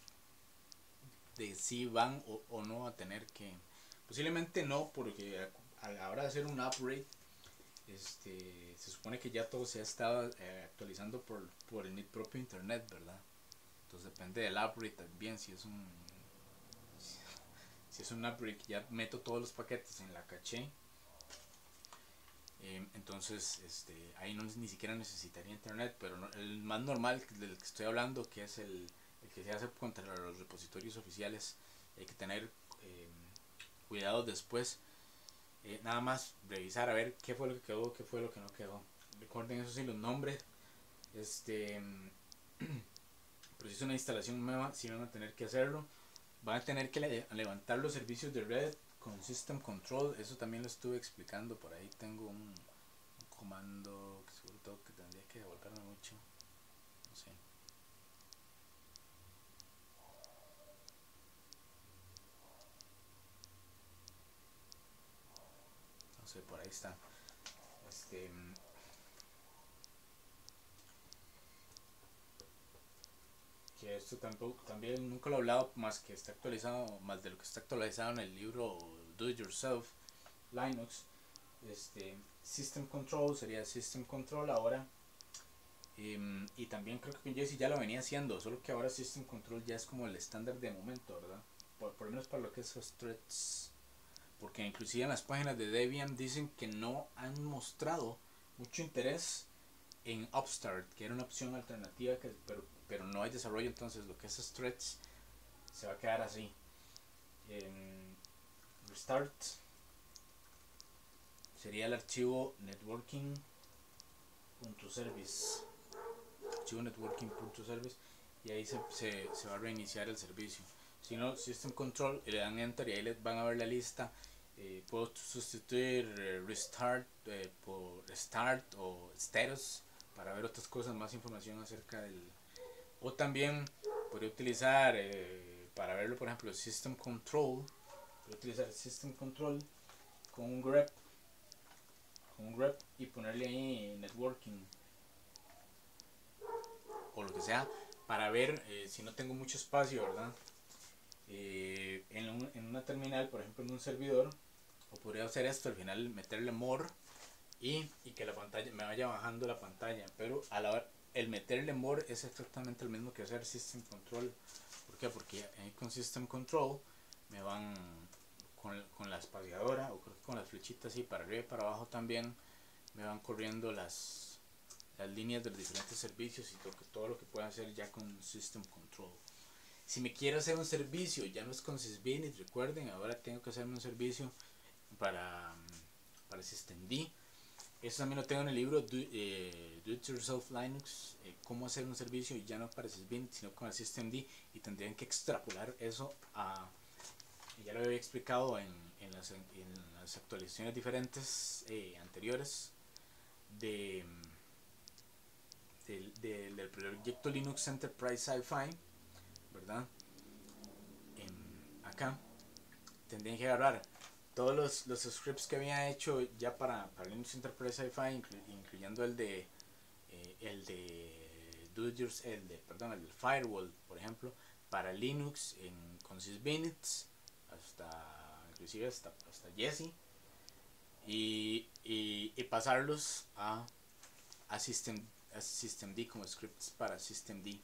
de si van o no a tener que... Posiblemente no, porque a la hora de hacer un upgrade, se supone que ya todo se ha estado actualizando por el propio internet, ¿verdad? Entonces depende del upgrade también. Si es un upgrade que ya meto todos los paquetes en la caché, entonces ahí no ni siquiera necesitaría internet. Pero el más normal del que estoy hablando, que es el que se hace contra los repositorios oficiales, hay que tener cuidado después. Nada más revisar a ver qué fue lo que quedó, qué fue lo que no quedó. Recuerden, eso sí, los nombres. Pero si es una instalación nueva, si van a tener que hacerlo. Van a tener que levantar los servicios de red con System Control. Eso también lo estuve explicando. Por ahí tengo un comando que seguro tengo que tendría que devolverme mucho. No sé. No sé, por ahí está. Que esto tampoco, también nunca lo he hablado, más que está actualizado, más de lo que está actualizado en el libro Do It Yourself Linux. System Control sería System Control ahora. Y también creo que Jesse ya lo venía haciendo, solo que ahora System Control ya es como el estándar de momento, ¿verdad? Por lo menos para lo que es los threads. Porque inclusive en las páginas de Debian dicen que no han mostrado mucho interés en Upstart, que era una opción alternativa, pero no hay desarrollo. Entonces lo que es threads se va a quedar así. Restart sería el archivo networking.service, archivo networking.service, y ahí se va a reiniciar el servicio. Si no, System Control, le dan Enter y ahí les van a ver la lista. Puedo sustituir Restart por Start o Status para ver otras cosas, más información acerca del... O también podría utilizar, para verlo, por ejemplo, System Control. Podría utilizar System Control con un grep y ponerle ahí Networking o lo que sea, para ver si no tengo mucho espacio, ¿verdad? En una terminal, por ejemplo en un servidor, o podría hacer esto, al final meterle more y que la pantalla me vaya bajando la pantalla, pero a la hora el meterle more es exactamente el mismo que hacer system control. ¿Por qué? Porque ahí con system control me van con la espaciadora, o creo que con las flechitas así para arriba y para abajo también, me van corriendo las líneas de los diferentes servicios y todo lo que pueda hacer ya con system control. Si me quiero hacer un servicio, ya no es con Sysbenit, recuerden, ahora tengo que hacerme un servicio para systemd. Eso también lo tengo en el libro Do It Yourself Linux, cómo hacer un servicio ya no para Sysbenit sino con el systemd, y tendrían que extrapolar eso a, ya lo había explicado en las actualizaciones diferentes anteriores del proyecto Linux Enterprise Sci-Fi, ¿verdad? Acá tendrían que agarrar todos los scripts que había hecho ya para Linux Enterprise Sci-Fi, incluyendo el de el firewall, por ejemplo, para Linux con Sysbenit, inclusive hasta Jessie, y pasarlos a systemd como scripts para systemd.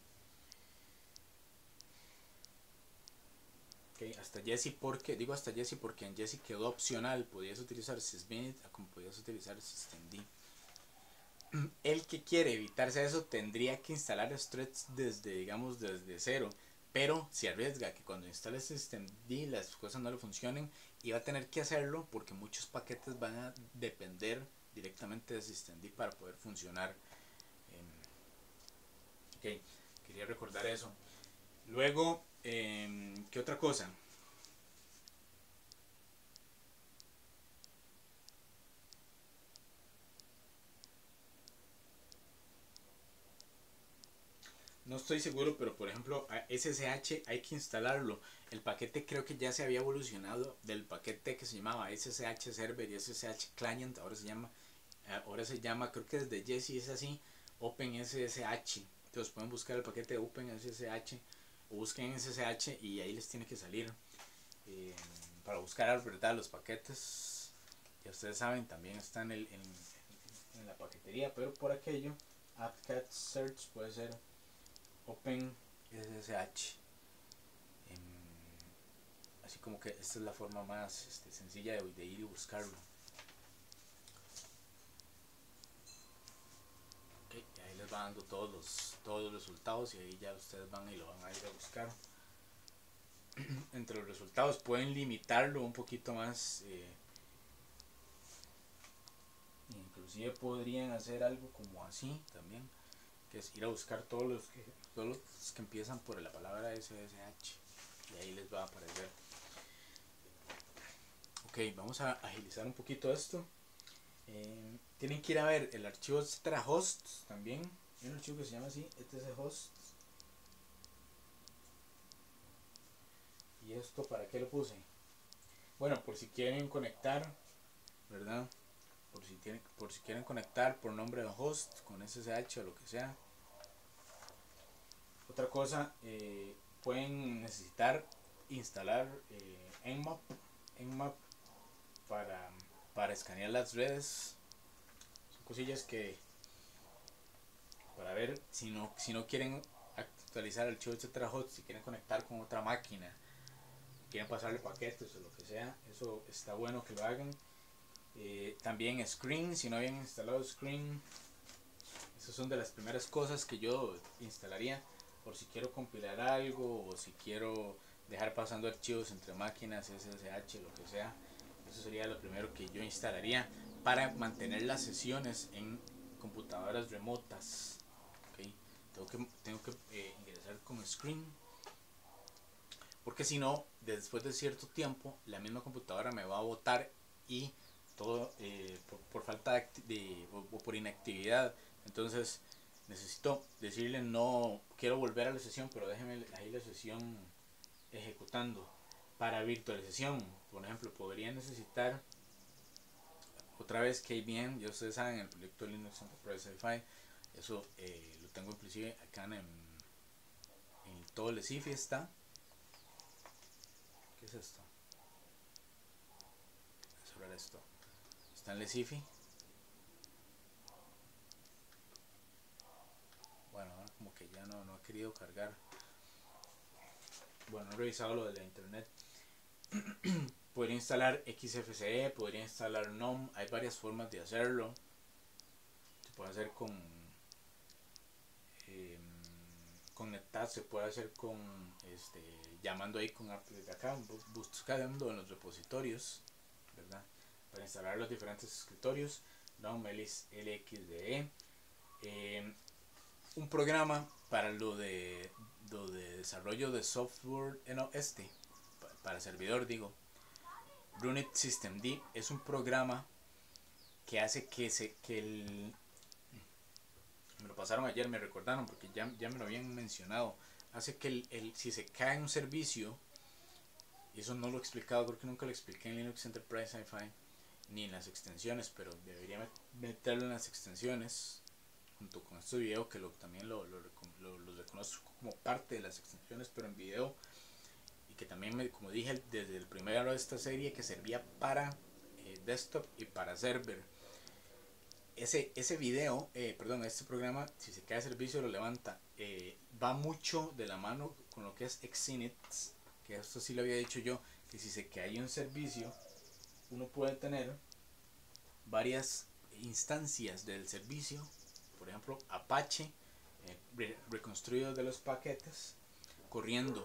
Okay, hasta Jessie, digo hasta Jessie porque en Jessie quedó opcional, podías utilizar Sysbenit como podías utilizar systemd. El que quiere evitarse eso tendría que instalar threads desde cero, pero se arriesga que cuando instale systemd las cosas no le funcionen, y va a tener que hacerlo porque muchos paquetes van a depender directamente de systemd para poder funcionar. Ok, quería recordar eso. Luego, ¿qué otra cosa? No estoy seguro, pero por ejemplo, a SSH hay que instalarlo. El paquete creo que ya se había evolucionado del paquete que se llamaba SSH Server y SSH Client. Ahora se llama, creo que desde Jessie es así, OpenSSH. Entonces pueden buscar el paquete de OpenSSH o busquen SSH y ahí les tiene que salir. Para buscar, ¿verdad?, los paquetes, ya ustedes saben, también están en la paquetería, pero por aquello apt-get search puede ser OpenSSH. Así como que esta es la forma más sencilla de ir y buscarlo. Okay, ahí les va dando todos los resultados y ahí ya ustedes van y lo van a ir a buscar. Entre los resultados pueden limitarlo un poquito más. Inclusive podrían hacer algo como así también, que es ir a buscar todos los que empiezan por la palabra SSH, y ahí les va a aparecer. Ok, vamos a agilizar un poquito esto. Tienen que ir a ver el archivo etc.host también. Hay un archivo que se llama así, etc.host. ¿Y esto para qué lo puse? Bueno, por si quieren conectar, ¿verdad? Por si quieren conectar por nombre de host con SSH o lo que sea. Otra cosa, pueden necesitar instalar Nmap para escanear las redes. Son cosillas que para ver si no quieren actualizar el archivo etc.host, si quieren conectar con otra máquina, quieren pasarle paquetes o lo que sea, eso está bueno que lo hagan. También Screen, si no habían instalado Screen, esas son de las primeras cosas que yo instalaría por si quiero compilar algo o si quiero dejar pasando archivos entre máquinas, SSH, lo que sea. Eso sería lo primero que yo instalaría para mantener las sesiones en computadoras remotas. Okay. Tengo que ingresar con Screen, porque si no, después de cierto tiempo la misma computadora me va a botar, y todo por falta o por inactividad. Entonces necesito decirle: no quiero volver a la sesión, pero déjeme ahí la sesión ejecutando. Para virtualización, por ejemplo, podría necesitar otra vez KVM. Ya ustedes saben, el proyecto Linux Enterprise Sci-Fi, eso lo tengo inclusive acá en todo el CIFI está. ¿Qué es esto? Voy a cerrar esto. Está en el CIFI. como que ya no ha querido cargar. Bueno, he revisado lo de la internet. Podría instalar XFCE, podría instalar GNOME, hay varias formas de hacerlo. Se puede hacer eh, con NetApp, se puede hacer con llamando ahí con desde acá, buscando en los repositorios, ¿verdad? Para instalar los diferentes escritorios. GNOME LXDE, un programa para lo de desarrollo de software, no, para servidor digo, Runit Systemd es un programa que hace me lo pasaron ayer, me recordaron porque ya me lo habían mencionado, hace que si se cae un servicio, y eso no lo he explicado, creo que nunca lo expliqué en Linux Enterprise Sci-Fi ni en las extensiones, pero debería meterlo en las extensiones junto con este video que también lo reconozco como parte de las extensiones, pero en video, y que también, como dije desde el primero de esta serie, que servía para desktop y para server. Ese video, este programa, si se cae el servicio lo levanta. Va mucho de la mano con lo que es Xinit, que esto sí lo había dicho yo, que si se cae un servicio, uno puede tener varias instancias del servicio, por ejemplo Apache, reconstruido de los paquetes, corriendo.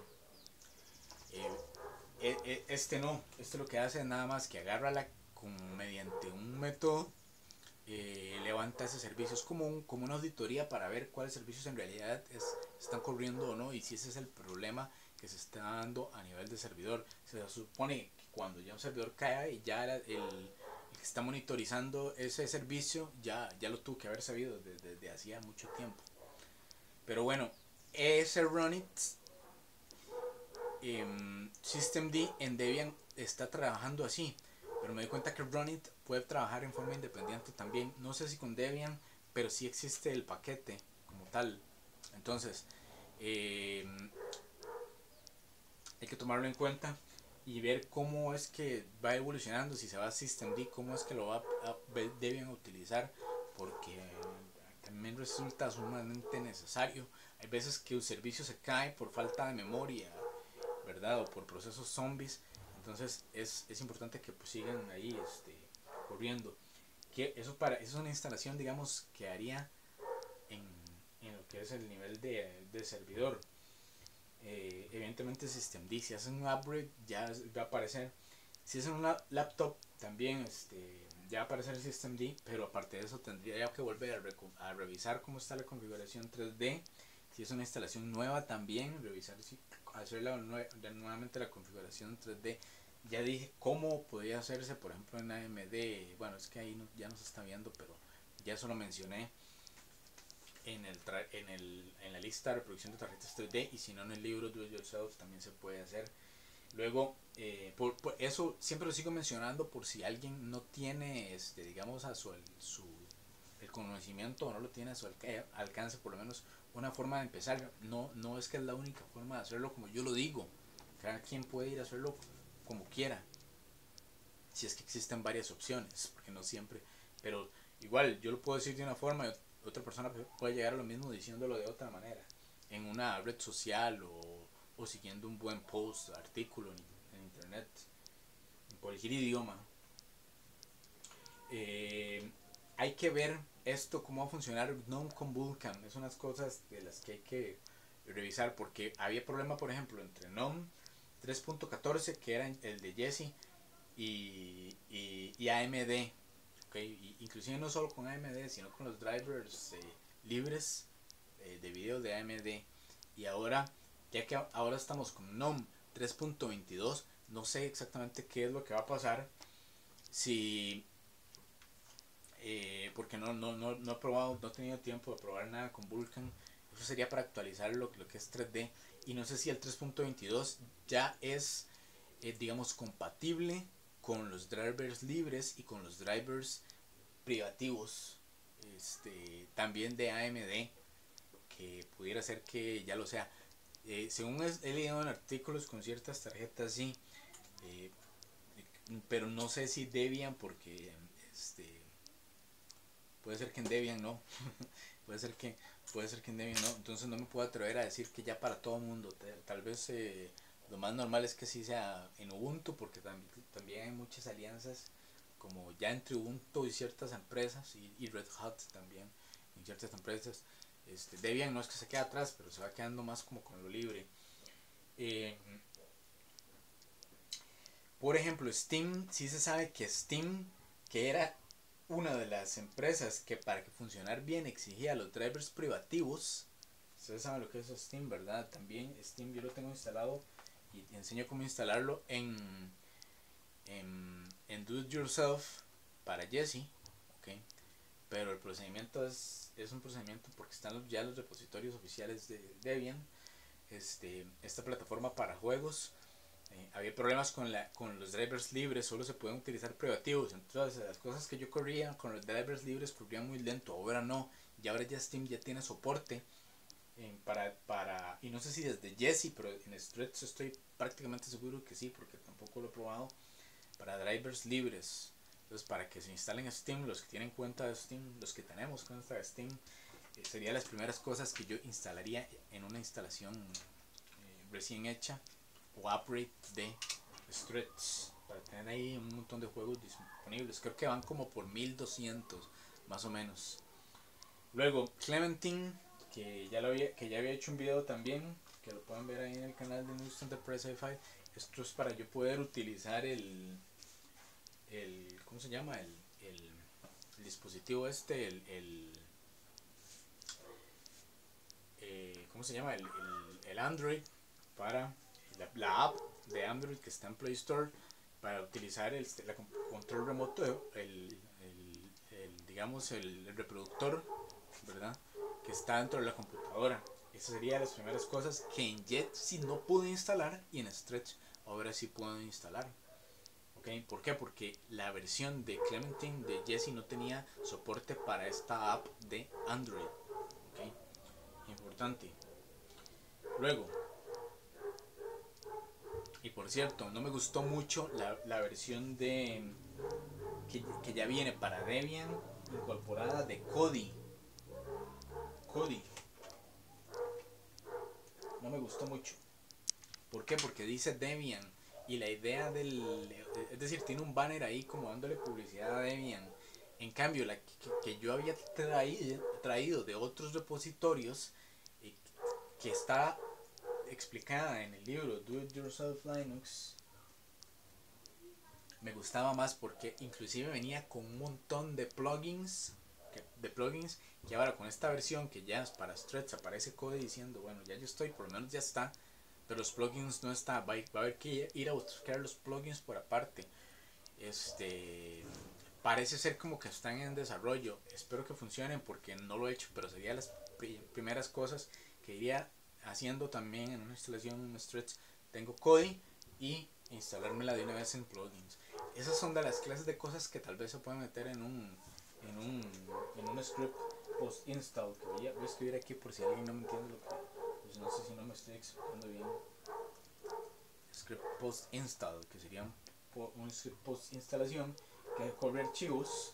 Este lo que hace es nada más que agarra mediante un método, levanta ese servicio. Es como una auditoría para ver cuáles servicios en realidad están corriendo o no, y si ese es el problema que se está dando a nivel de servidor. Se supone que cuando ya un servidor cae y ya el que está monitorizando ese servicio ya lo tuvo que haber sabido desde hacía mucho tiempo. Pero bueno, ese Runit Systemd en Debian está trabajando así, pero me di cuenta que Runit puede trabajar en forma independiente también. No sé si con Debian, pero sí existe el paquete como tal. Entonces hay que tomarlo en cuenta y ver cómo es que va evolucionando. Si se va a Systemd, cómo es que lo va a Debian a utilizar, porque también resulta sumamente necesario. Hay veces que un servicio se cae por falta de memoria, ¿verdad? O por procesos zombies. Entonces es importante que pues sigan ahí corriendo. Que eso es una instalación, digamos, que haría en lo que es el nivel de servidor. Evidentemente Systemd, si hacen un upgrade ya va a aparecer. Si es en una laptop también ya va a aparecer el Systemd, pero aparte de eso tendría que volver a revisar cómo está la configuración 3D. Si es una instalación nueva también, revisar si hacerla nuevamente la configuración 3D. Ya dije cómo podría hacerse, por ejemplo en AMD. Bueno, es que ahí ya no se está viendo, pero ya eso lo mencioné en la lista de reproducción de tarjetas 3D, y si no en el libro Do It Yourself también se puede hacer. Luego, por eso siempre lo sigo mencionando, por si alguien no tiene, digamos, el conocimiento, o no lo tiene a su alcance, por lo menos una forma de empezar. No es que es la única forma de hacerlo como yo lo digo. Cada quien puede ir a hacerlo como quiera, si es que existen varias opciones, porque no siempre. Pero igual, yo lo puedo decir de una forma y otra persona puede llegar a lo mismo diciéndolo de otra manera, en una red social o siguiendo un buen post, artículo en internet, en cualquier idioma. Hay que ver esto, cómo va a funcionar GNOME con Vulkan. Es unas cosas de las que hay que revisar, porque había problema, por ejemplo, entre GNOME 3.14, que era el de Jesse, y AMD. Okay, inclusive no solo con AMD, sino con los drivers libres de video de AMD. Y ahora, ya que ahora estamos con GNOME 3.22, no sé exactamente qué es lo que va a pasar. Si porque no he probado, no he tenido tiempo de probar nada con Vulkan. Eso sería para actualizar lo que es 3D. Y no sé si el 3.22 ya es, digamos, compatible con los drivers libres y con los drivers privativos, también de AMD, que pudiera ser que ya lo sea. Según he leído en artículos con ciertas tarjetas, sí, eh, pero no sé si Debian, porque puede ser que en Debian no, puede ser que puede ser que en Debian no, entonces no me puedo atrever a decir que ya para todo mundo, tal vez lo más normal es que sí sea en Ubuntu, porque también hay muchas alianzas como ya entre Ubuntu y ciertas empresas, y Red Hat también en ciertas empresas. Debian no es que se quede atrás, pero se va quedando más como con lo libre. Eh, por ejemplo, Steam, sí se sabe que Steam, que era una de las empresas que para que funcionar bien exigía los drivers privativos. Ustedes saben lo que es Steam, ¿verdad? También Steam yo lo tengo instalado y enseño cómo instalarlo en Do It Yourself para Jesse, ¿ok? Pero el procedimiento es un procedimiento porque están ya los repositorios oficiales de Debian, esta plataforma para juegos. Había problemas con los drivers libres, solo se pueden utilizar privativos. Entonces las cosas que yo corría con los drivers libres corrían muy lento, ahora no. Y ahora ya Steam ya tiene soporte y no sé si desde Jesse, pero en Stretch estoy prácticamente seguro que sí, porque tampoco lo he probado, para drivers libres. Entonces para que se instalen Steam, los que tienen cuenta de Steam, los que tenemos cuenta de Steam, serían las primeras cosas que yo instalaría en una instalación recién hecha o upgrade de Stretch, para tener ahí un montón de juegos disponibles. Creo que van como por 1200 más o menos. Luego Clementine, que ya había hecho un video también, que lo pueden ver ahí en el canal de News Enterprise Sci-Fi. Esto es para yo poder utilizar el ¿cómo se llama? El dispositivo ¿cómo se llama? El Android, para la app de Android que está en Play Store, para utilizar el control remoto, digamos el reproductor, ¿verdad? Que está dentro de la computadora. Esas serían las primeras cosas que en Jesse no pude instalar y en Stretch ahora sí puedo instalar. ¿Okay? ¿Por qué? Porque la versión de Clementine de Jesse no tenía soporte para esta app de Android. ¿Okay? Importante. Luego, y por cierto, no me gustó mucho la versión que ya viene para Debian incorporada de Kodi. Kodi. No me gustó mucho. ¿Por qué? Porque dice Debian. Y la idea es decir, tiene un banner ahí como dándole publicidad a Debian. En cambio, la que yo había traído de otros repositorios, eh, que está explicada en el libro Do It Yourself Linux, me gustaba más porque inclusive venía con un montón de plugins que ahora con esta versión que ya es para Stretch aparece Kodi diciendo, bueno, ya yo estoy, por lo menos ya está, pero los plugins no está, va a haber que ir a buscar los plugins por aparte. Parece ser como que están en desarrollo, espero que funcionen porque no lo he hecho, pero serían las primeras cosas que iría haciendo también en una instalación en Stretch. Tengo Kodi y instalármela de una vez en plugins. Esas son de las clases de cosas que tal vez se pueden meter en un script post install, que voy a escribir aquí por si alguien no me entiende lo que, pues no sé si no me estoy explicando bien. Script post install, que sería un script post instalación que corre archivos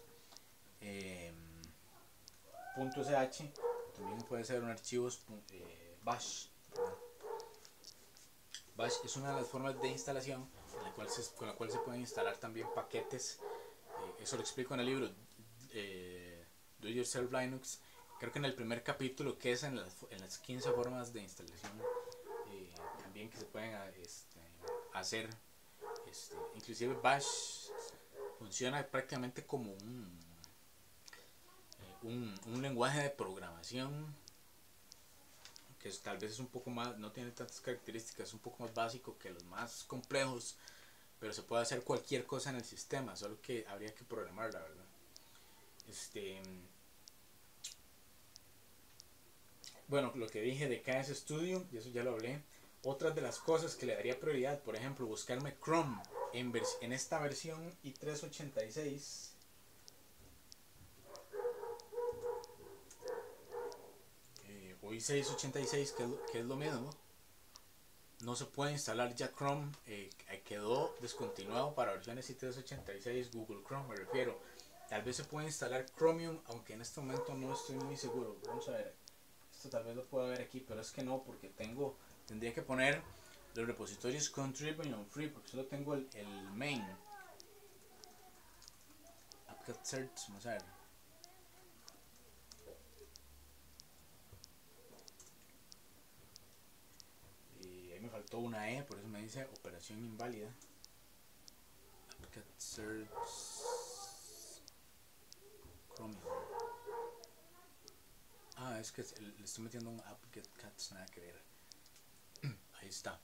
.sh, también puede ser un archivo bash. Bash es una de las formas de instalación con la cual se pueden instalar también paquetes. Eso lo explico en el libro Do It Yourself Linux. Creo que en el primer capítulo, que es en las 15 formas de instalación también que se pueden hacer. Inclusive Bash funciona prácticamente como un lenguaje de programación que tal vez es un poco más, no tiene tantas características, es un poco más básico que los más complejos, pero se puede hacer cualquier cosa en el sistema, solo que habría que programarla, ¿verdad? Bueno, lo que dije de KS Studio, y eso ya lo hablé. Otras de las cosas que le daría prioridad, por ejemplo, buscarme Chrome en esta versión i386. O i686, que es lo mismo. No se puede instalar ya Chrome, quedó descontinuado para versiones i386, Google Chrome me refiero. Tal vez se puede instalar Chromium, aunque en este momento no estoy muy seguro. Vamos a ver. esto tal vez lo puedo ver aquí, pero es que no, porque tendría que poner los repositorios contrib y on free, porque solo tengo el main. Apt-get search, vamos a ver. Y ahí me faltó una E, por eso me dice operación inválida. Apt-get search Chromium. Ah, es que le estoy metiendo un apt-get cats, nada que ver. Ahí está.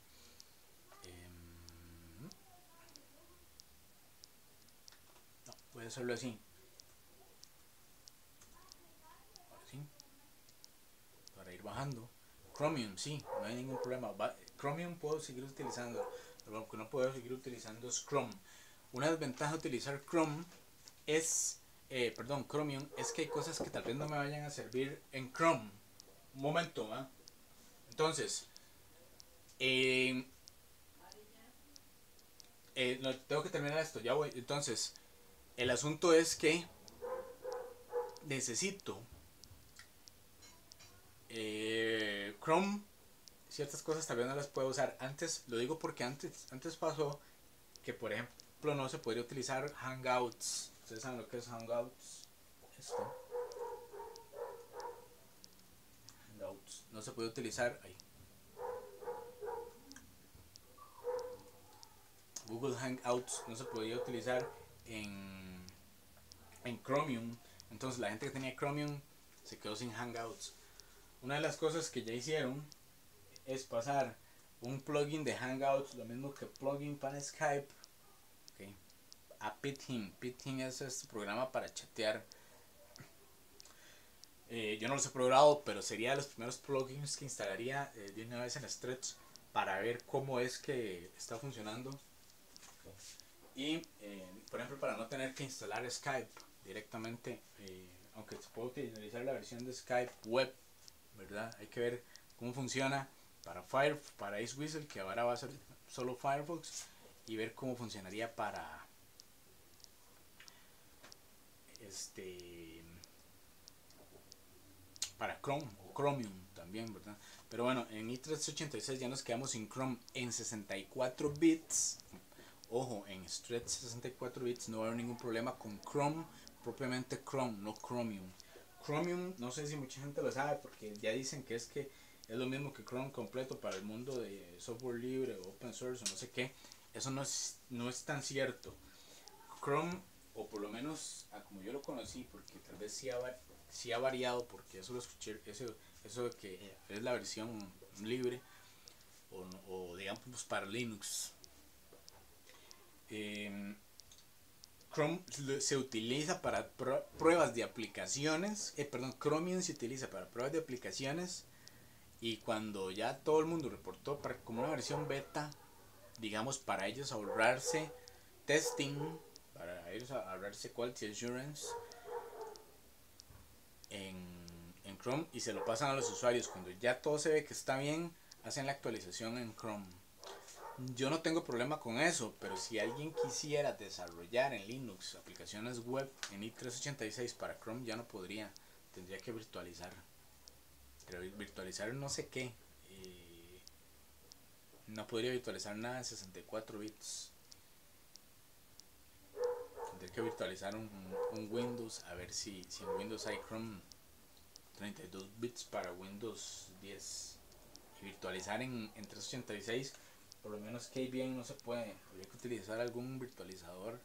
No, voy a hacerlo así. Ahora sí. Para ir bajando. Chromium, sí, no hay ningún problema. Chromium puedo seguir utilizando. Lo que no puedo seguir utilizando es Chrome. Una desventaja de utilizar Chrome es, Chromium, es que hay cosas que tal vez no me vayan a servir en Chrome. Un momento, ¿eh? Entonces, no, tengo que terminar esto, ya voy. Entonces, el asunto es que necesito Chrome. Ciertas cosas tal vez no las puedo usar. Antes, lo digo porque antes pasó que, por ejemplo, no se podría utilizar Hangouts. ¿Ustedes saben lo que es Hangouts? Esto. Hangouts. No se puede utilizar. Ahí. Google Hangouts no se podía utilizar en Chromium. Entonces la gente que tenía Chromium se quedó sin Hangouts. Una de las cosas que ya hicieron es pasar un plugin de Hangouts, lo mismo que plugin para Skype, okay, a Pithing. Pithing es este programa para chatear. Yo no los he probado, pero sería de los primeros plugins que instalaría de una vez en Stretch para ver cómo es que está funcionando. Y por ejemplo, para no tener que instalar Skype directamente, aunque se puede utilizar la versión de Skype web, ¿verdad? Hay que ver cómo funciona para Iceweasel, que ahora va a ser solo Firefox, y ver cómo funcionaría para para Chrome o Chromium también, ¿verdad? Pero bueno, en i386 ya nos quedamos sin Chrome en 64 bits. Ojo, en Stretch 64 bits no va a haber ningún problema con Chrome, propiamente Chrome, no Chromium. Chromium, no sé si mucha gente lo sabe porque ya dicen que es lo mismo que Chrome completo para el mundo de software libre o open source o no sé qué. Eso no es tan cierto. Chrome, o por lo menos como yo lo conocí, porque tal vez sí ha variado, porque eso lo escuché, eso de que es la versión libre o digamos para Linux. Chrome se utiliza para pruebas de aplicaciones, Chromium se utiliza para pruebas de aplicaciones, y cuando ya todo el mundo reportó como una versión beta, digamos, para ellos ahorrarse testing, para ellos ahorrarse quality assurance en Chrome, y se lo pasan a los usuarios. Cuando ya todo se ve que está bien, hacen la actualización en Chrome. Yo no tengo problema con eso, pero si alguien quisiera desarrollar en Linux aplicaciones web en i386 para Chrome, ya no podría. Tendría que virtualizar. Pero virtualizar no sé qué. No podría virtualizar nada en 64 bits. Tendría que virtualizar un Windows, a ver si en Windows hay Chrome 32 bits para Windows 10. Y virtualizar en 386, por lo menos KVM no se puede. Habría que utilizar algún virtualizador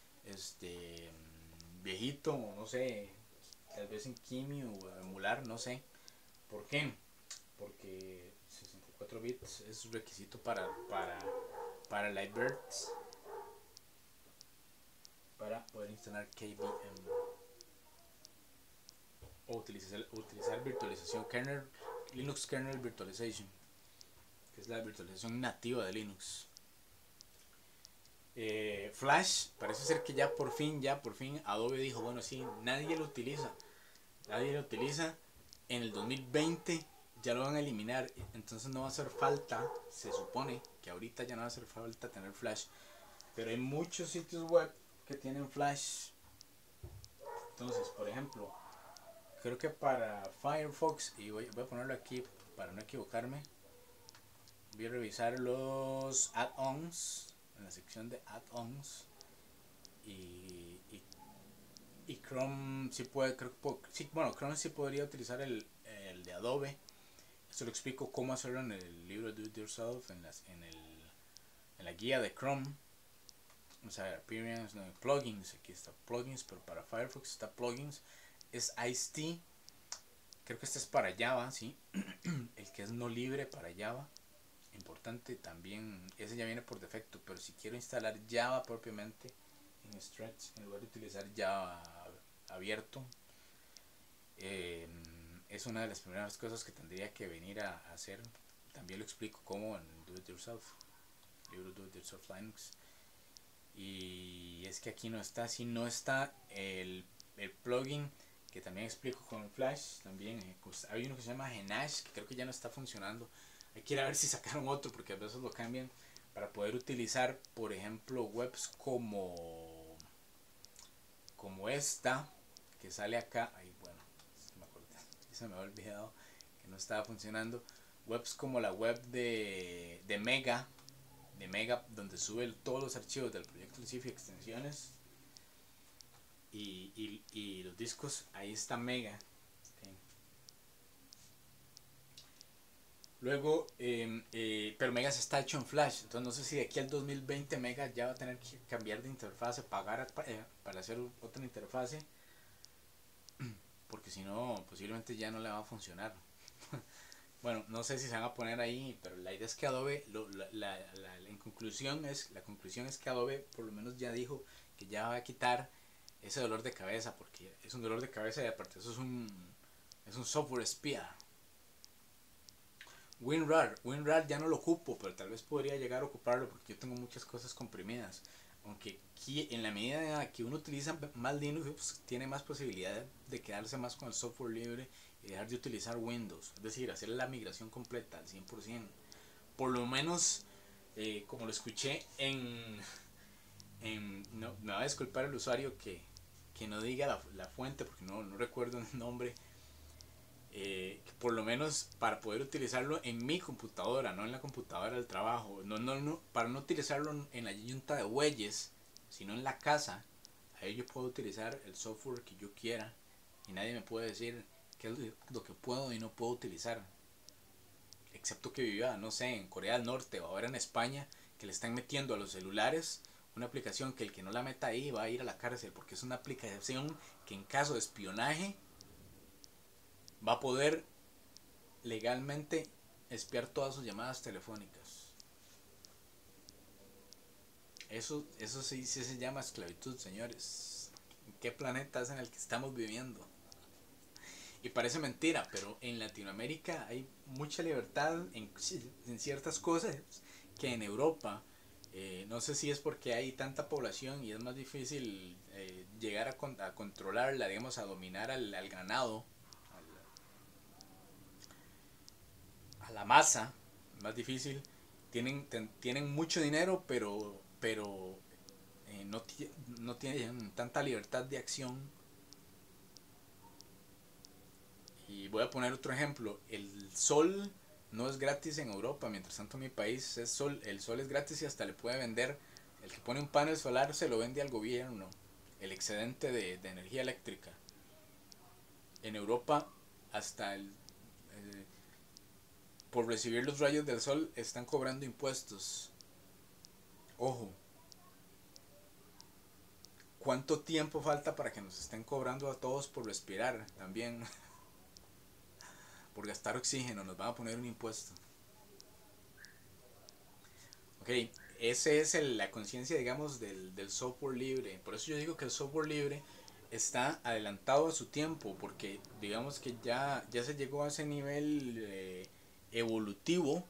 viejito, no sé, tal vez en Kimi o emular, no sé. ¿Por qué? Porque 64 bits es requisito para Livebirds, para poder instalar KVM o utilizar virtualización kernel, Linux Kernel Virtualization, que es la virtualización nativa de Linux. Flash, parece ser que ya por fin Adobe dijo, bueno, sí, nadie lo utiliza. En el 2020 ya lo van a eliminar, entonces no va a hacer falta, se supone que ahorita ya no va a hacer falta tener Flash, pero hay muchos sitios web que tienen Flash. Entonces, por ejemplo, creo que para Firefox, y voy a ponerlo aquí para no equivocarme, voy a revisar los add-ons en la sección de add-ons y Chrome sí puede, creo que sí, bueno, Chrome sí podría utilizar el de Adobe. Eso lo explico cómo hacerlo en el libro Do It Yourself, en la guía de Chrome. O sea, Appearance, no, plugins, aquí está plugins, pero para Firefox está plugins. Es Ice-T, creo que este es para Java, sí. El que es no libre para Java. Importante también, ese ya viene por defecto, pero si quiero instalar Java propiamente en Stretch, en lugar de utilizar Java abierto, es una de las primeras cosas que tendría que venir a hacer. También lo explico como en Do It Yourself, libro Do It Yourself Linux. Y es que aquí no está, si no está el plugin que también explico con Flash. También pues, hay uno que se llama Genash, que creo que ya no está funcionando. Hay que ir a ver si sacaron otro, porque a veces lo cambian para poder utilizar, por ejemplo, webs como esta que sale acá. Ahí, bueno, me acordé, se me había olvidado que no estaba funcionando. Webs como la web de Mega, donde sube todos los archivos del proyecto y extensiones y los discos. Ahí está Mega. Okay. Luego, pero Mega se está hecho en Flash, entonces no sé si de aquí al 2020 Mega ya va a tener que cambiar de interfase, pagar para hacer otra interfase, porque si no, posiblemente ya no le va a funcionar. Bueno, no sé si se van a poner ahí, pero la idea es que Adobe, la conclusión es que Adobe por lo menos ya dijo que ya va a quitar ese dolor de cabeza, porque es un dolor de cabeza y aparte eso es un software espía. WinRAR ya no lo ocupo, pero tal vez podría llegar a ocuparlo porque yo tengo muchas cosas comprimidas. Aunque aquí, en la medida que uno utiliza más Linux, pues, tiene más posibilidad de quedarse más con el software libre y dejar de utilizar Windows. Es decir, hacer la migración completa al 100%. Por lo menos, como lo escuché no, me va a disculpar el usuario que no diga la fuente porque no recuerdo el nombre. Que por lo menos para poder utilizarlo en mi computadora, no en la computadora del trabajo, para no utilizarlo en la yunta de bueyes, sino en la casa. Ahí yo puedo utilizar el software que yo quiera y nadie me puede decir qué es lo que puedo y no puedo utilizar, excepto que viva, no sé, en Corea del Norte o ahora en España, que le están metiendo a los celulares una aplicación que el que no la meta ahí va a ir a la cárcel, porque es una aplicación que en caso de espionaje va a poder legalmente espiar todas sus llamadas telefónicas. Eso sí se llama esclavitud, señores. ¿En qué planeta es en el que estamos viviendo? Y parece mentira, pero en Latinoamérica hay mucha libertad en ciertas cosas que en Europa. No sé si es porque hay tanta población y es más difícil llegar a controlarla, digamos, a dominar al ganado, a la masa, más difícil. Tienen mucho dinero, pero no tienen tanta libertad de acción. Y voy a poner otro ejemplo. El sol no es gratis en Europa, mientras tanto en mi país el sol es gratis y hasta le puede vender. El que pone un panel solar se lo vende al gobierno, el excedente de energía eléctrica. En Europa, hasta por recibir los rayos del sol están cobrando impuestos. Ojo, ¿cuánto tiempo falta para que nos estén cobrando a todos por respirar también? Por gastar oxígeno nos van a poner un impuesto. Ok, esa es la conciencia, digamos, del software libre. Por eso yo digo que el software libre está adelantado a su tiempo, porque digamos que ya se llegó a ese nivel evolutivo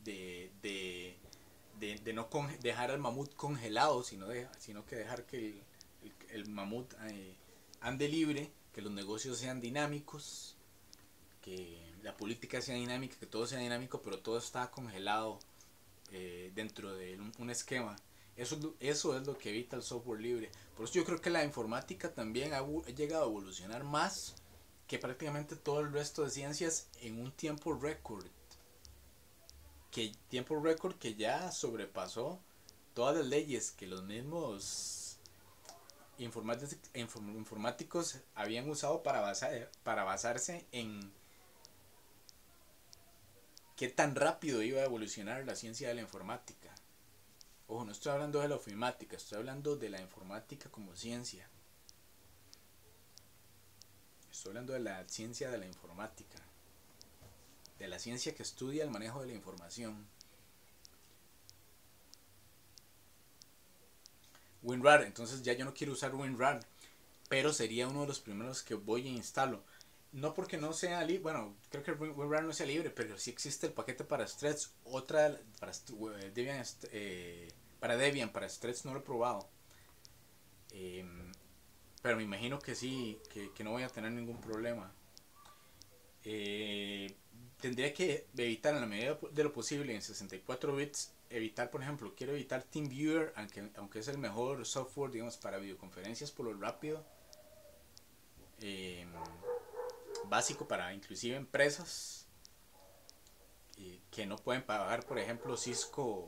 de no dejar al mamut congelado, sino que dejar que el mamut ande libre, que los negocios sean dinámicos, que la política sea dinámica, que todo sea dinámico, pero todo está congelado dentro de un esquema. Eso es lo que evita el software libre. Por eso yo creo que la informática también ha llegado a evolucionar más que prácticamente todo el resto de ciencias en un tiempo récord. Que tiempo récord que ya sobrepasó todas las leyes que los mismos informáticos habían usado para basarse en qué tan rápido iba a evolucionar la ciencia de la informática. Ojo, no estoy hablando de la ofimática, estoy hablando de la informática como ciencia. Estoy hablando de la ciencia de la informática, de la ciencia que estudia el manejo de la información. WinRAR, entonces ya yo no quiero usar WinRAR, pero sería uno de los primeros que voy a instalo. No porque no sea libre, bueno, creo que WinRAR no sea libre, pero sí existe el paquete para Stretch, otra para Debian, para Debian, para Stretch no lo he probado. Eh, pero me imagino que sí, que no voy a tener ningún problema. Tendría que evitar en la medida de lo posible en 64 bits, evitar, por ejemplo, quiero evitar TeamViewer, aunque es el mejor software, digamos, para videoconferencias por lo rápido. Eh, Básico para inclusive empresas que no pueden pagar, por ejemplo, Cisco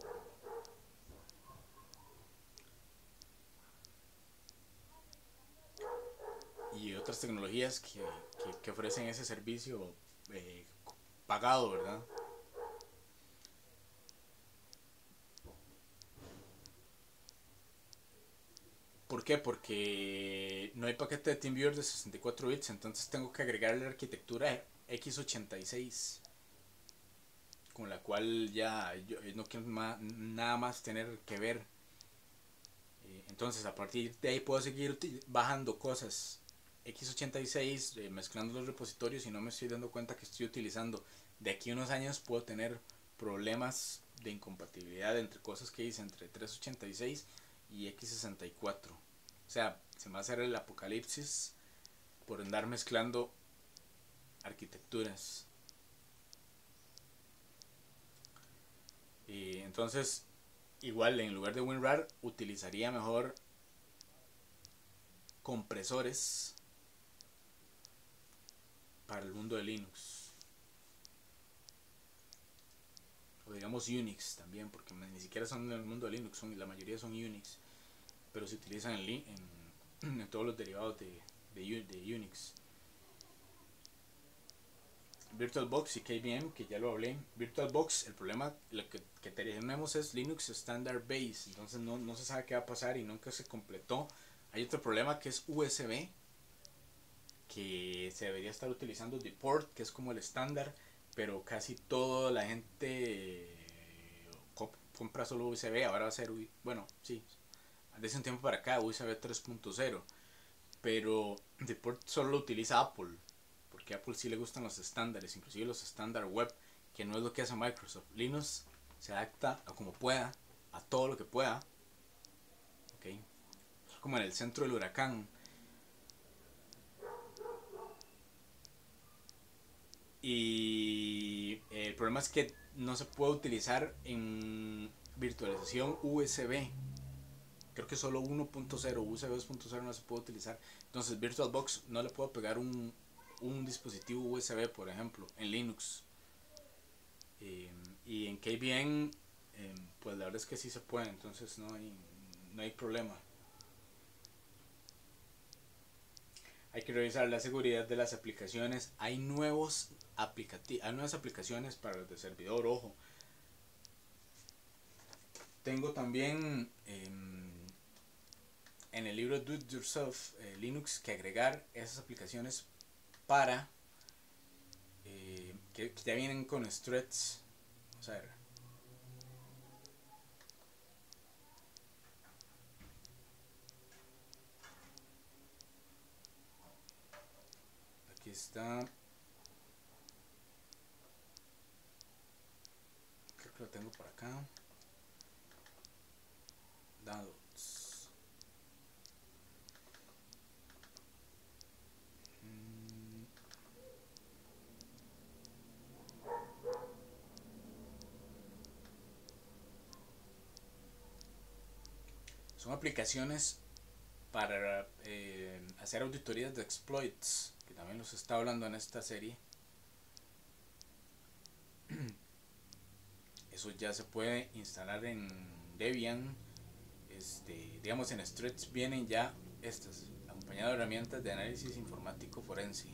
y otras tecnologías que ofrecen ese servicio pagado, ¿verdad? ¿Por qué? Porque no hay paquete de TeamViewer de 64 bits, entonces tengo que agregar la arquitectura x86, con la cual ya yo no quiero nada más tener que ver. Entonces a partir de ahí puedo seguir bajando cosas x86, mezclando los repositorios y no me estoy dando cuenta que estoy utilizando. De aquí a unos años puedo tener problemas de incompatibilidad entre cosas que hice entre 386 y x64. O sea, se me va a hacer el apocalipsis por andar mezclando arquitecturas. Entonces, igual en lugar de WinRAR utilizaría mejor compresores para el mundo de Linux. O digamos Unix también, porque ni siquiera son en el mundo de Linux, la mayoría son Unix, pero se utilizan en todos los derivados de Unix. VirtualBox y KVM, que ya lo hablé. VirtualBox, el problema lo que tenemos es Linux Standard Base, entonces no se sabe qué va a pasar y nunca se completó. Hay otro problema que es USB, que se debería estar utilizando Deport, que es como el estándar, pero casi toda la gente compra solo USB. Ahora va a ser, bueno, sí, desde un tiempo para acá USB 3.0, pero Deport solo lo utiliza Apple, porque a Apple sí le gustan los estándares, inclusive los estándar web, que no es lo que hace Microsoft. Linux se adapta a como pueda, a todo lo que pueda, ¿okay? Es como en el centro del huracán. Y el problema es que no se puede utilizar en virtualización USB. Creo que solo 1.0, USB 2.0 no se puede utilizar. Entonces VirtualBox no le puedo pegar un dispositivo USB, por ejemplo, en Linux. Y en KVM, pues la verdad es que sí se puede, entonces no hay problema. Hay que revisar la seguridad de las aplicaciones. Hay nuevas aplicaciones para el de servidor, ojo. Tengo también en el libro Do It Yourself Linux que agregar esas aplicaciones para que ya vienen con threads. Vamos a ver. Aquí está. Creo que lo tengo por acá. Downloads. Son aplicaciones para hacer auditorías de exploits, que también los está hablando en esta serie. Eso ya se puede instalar en Debian. Digamos, en Struts vienen ya estas, acompañado de herramientas de análisis informático forense.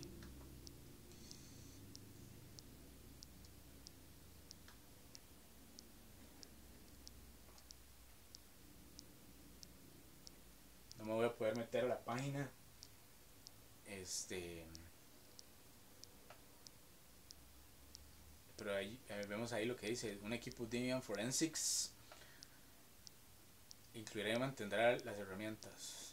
No me voy a poder meter a la página. Pero ahí vemos ahí lo que dice: un equipo Debian Forensics incluirá y mantendrá las herramientas.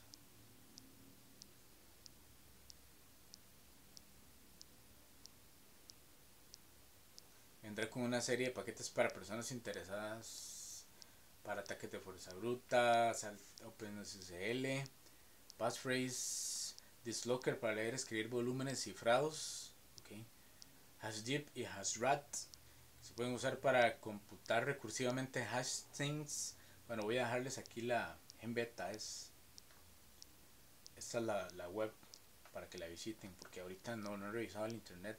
Vendrá con una serie de paquetes para personas interesadas, para ataques de fuerza bruta, OpenSSL, passphrase, Dislocker para leer y escribir volúmenes cifrados, okay. Hashzip y Hashrat se pueden usar para computar recursivamente hash strings. Bueno, voy a dejarles aquí la en beta, esta es la web para que la visiten, porque ahorita no he revisado el internet.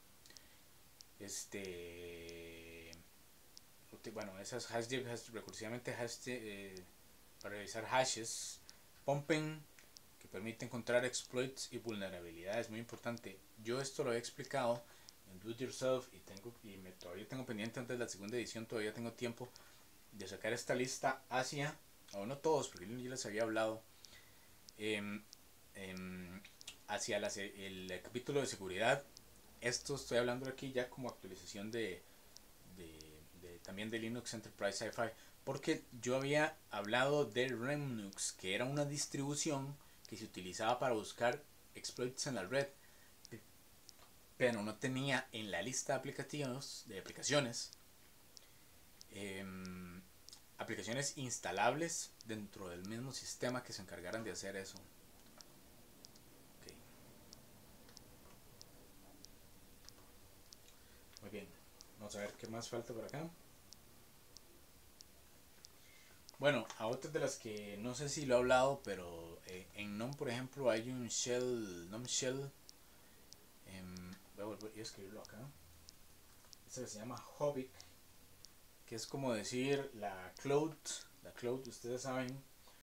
Bueno, esas Hashzip recursivamente para revisar hashes, Pumping, que permite encontrar exploits y vulnerabilidades, muy importante. Yo esto lo he explicado en Do It Yourself todavía tengo pendiente antes de la segunda edición, todavía tengo tiempo de sacar esta lista hacia, o no todos, porque yo les había hablado, hacia el capítulo de seguridad. Esto estoy hablando aquí ya como actualización también de Linux Enterprise Sci-Fi, porque yo había hablado de Remnux, que era una distribución que se utilizaba para buscar exploits en la red, pero no tenía en la lista de aplicaciones aplicaciones instalables dentro del mismo sistema que se encargaran de hacer eso. Okay. Muy bien, vamos a ver qué más falta por acá. Bueno, a otras de las que no sé si lo he hablado, pero en GNOME, por ejemplo, hay un GNOME Shell. Voy a volver a escribirlo acá. Este que se llama Hobbit, que es como decir la cloud. La cloud, ustedes saben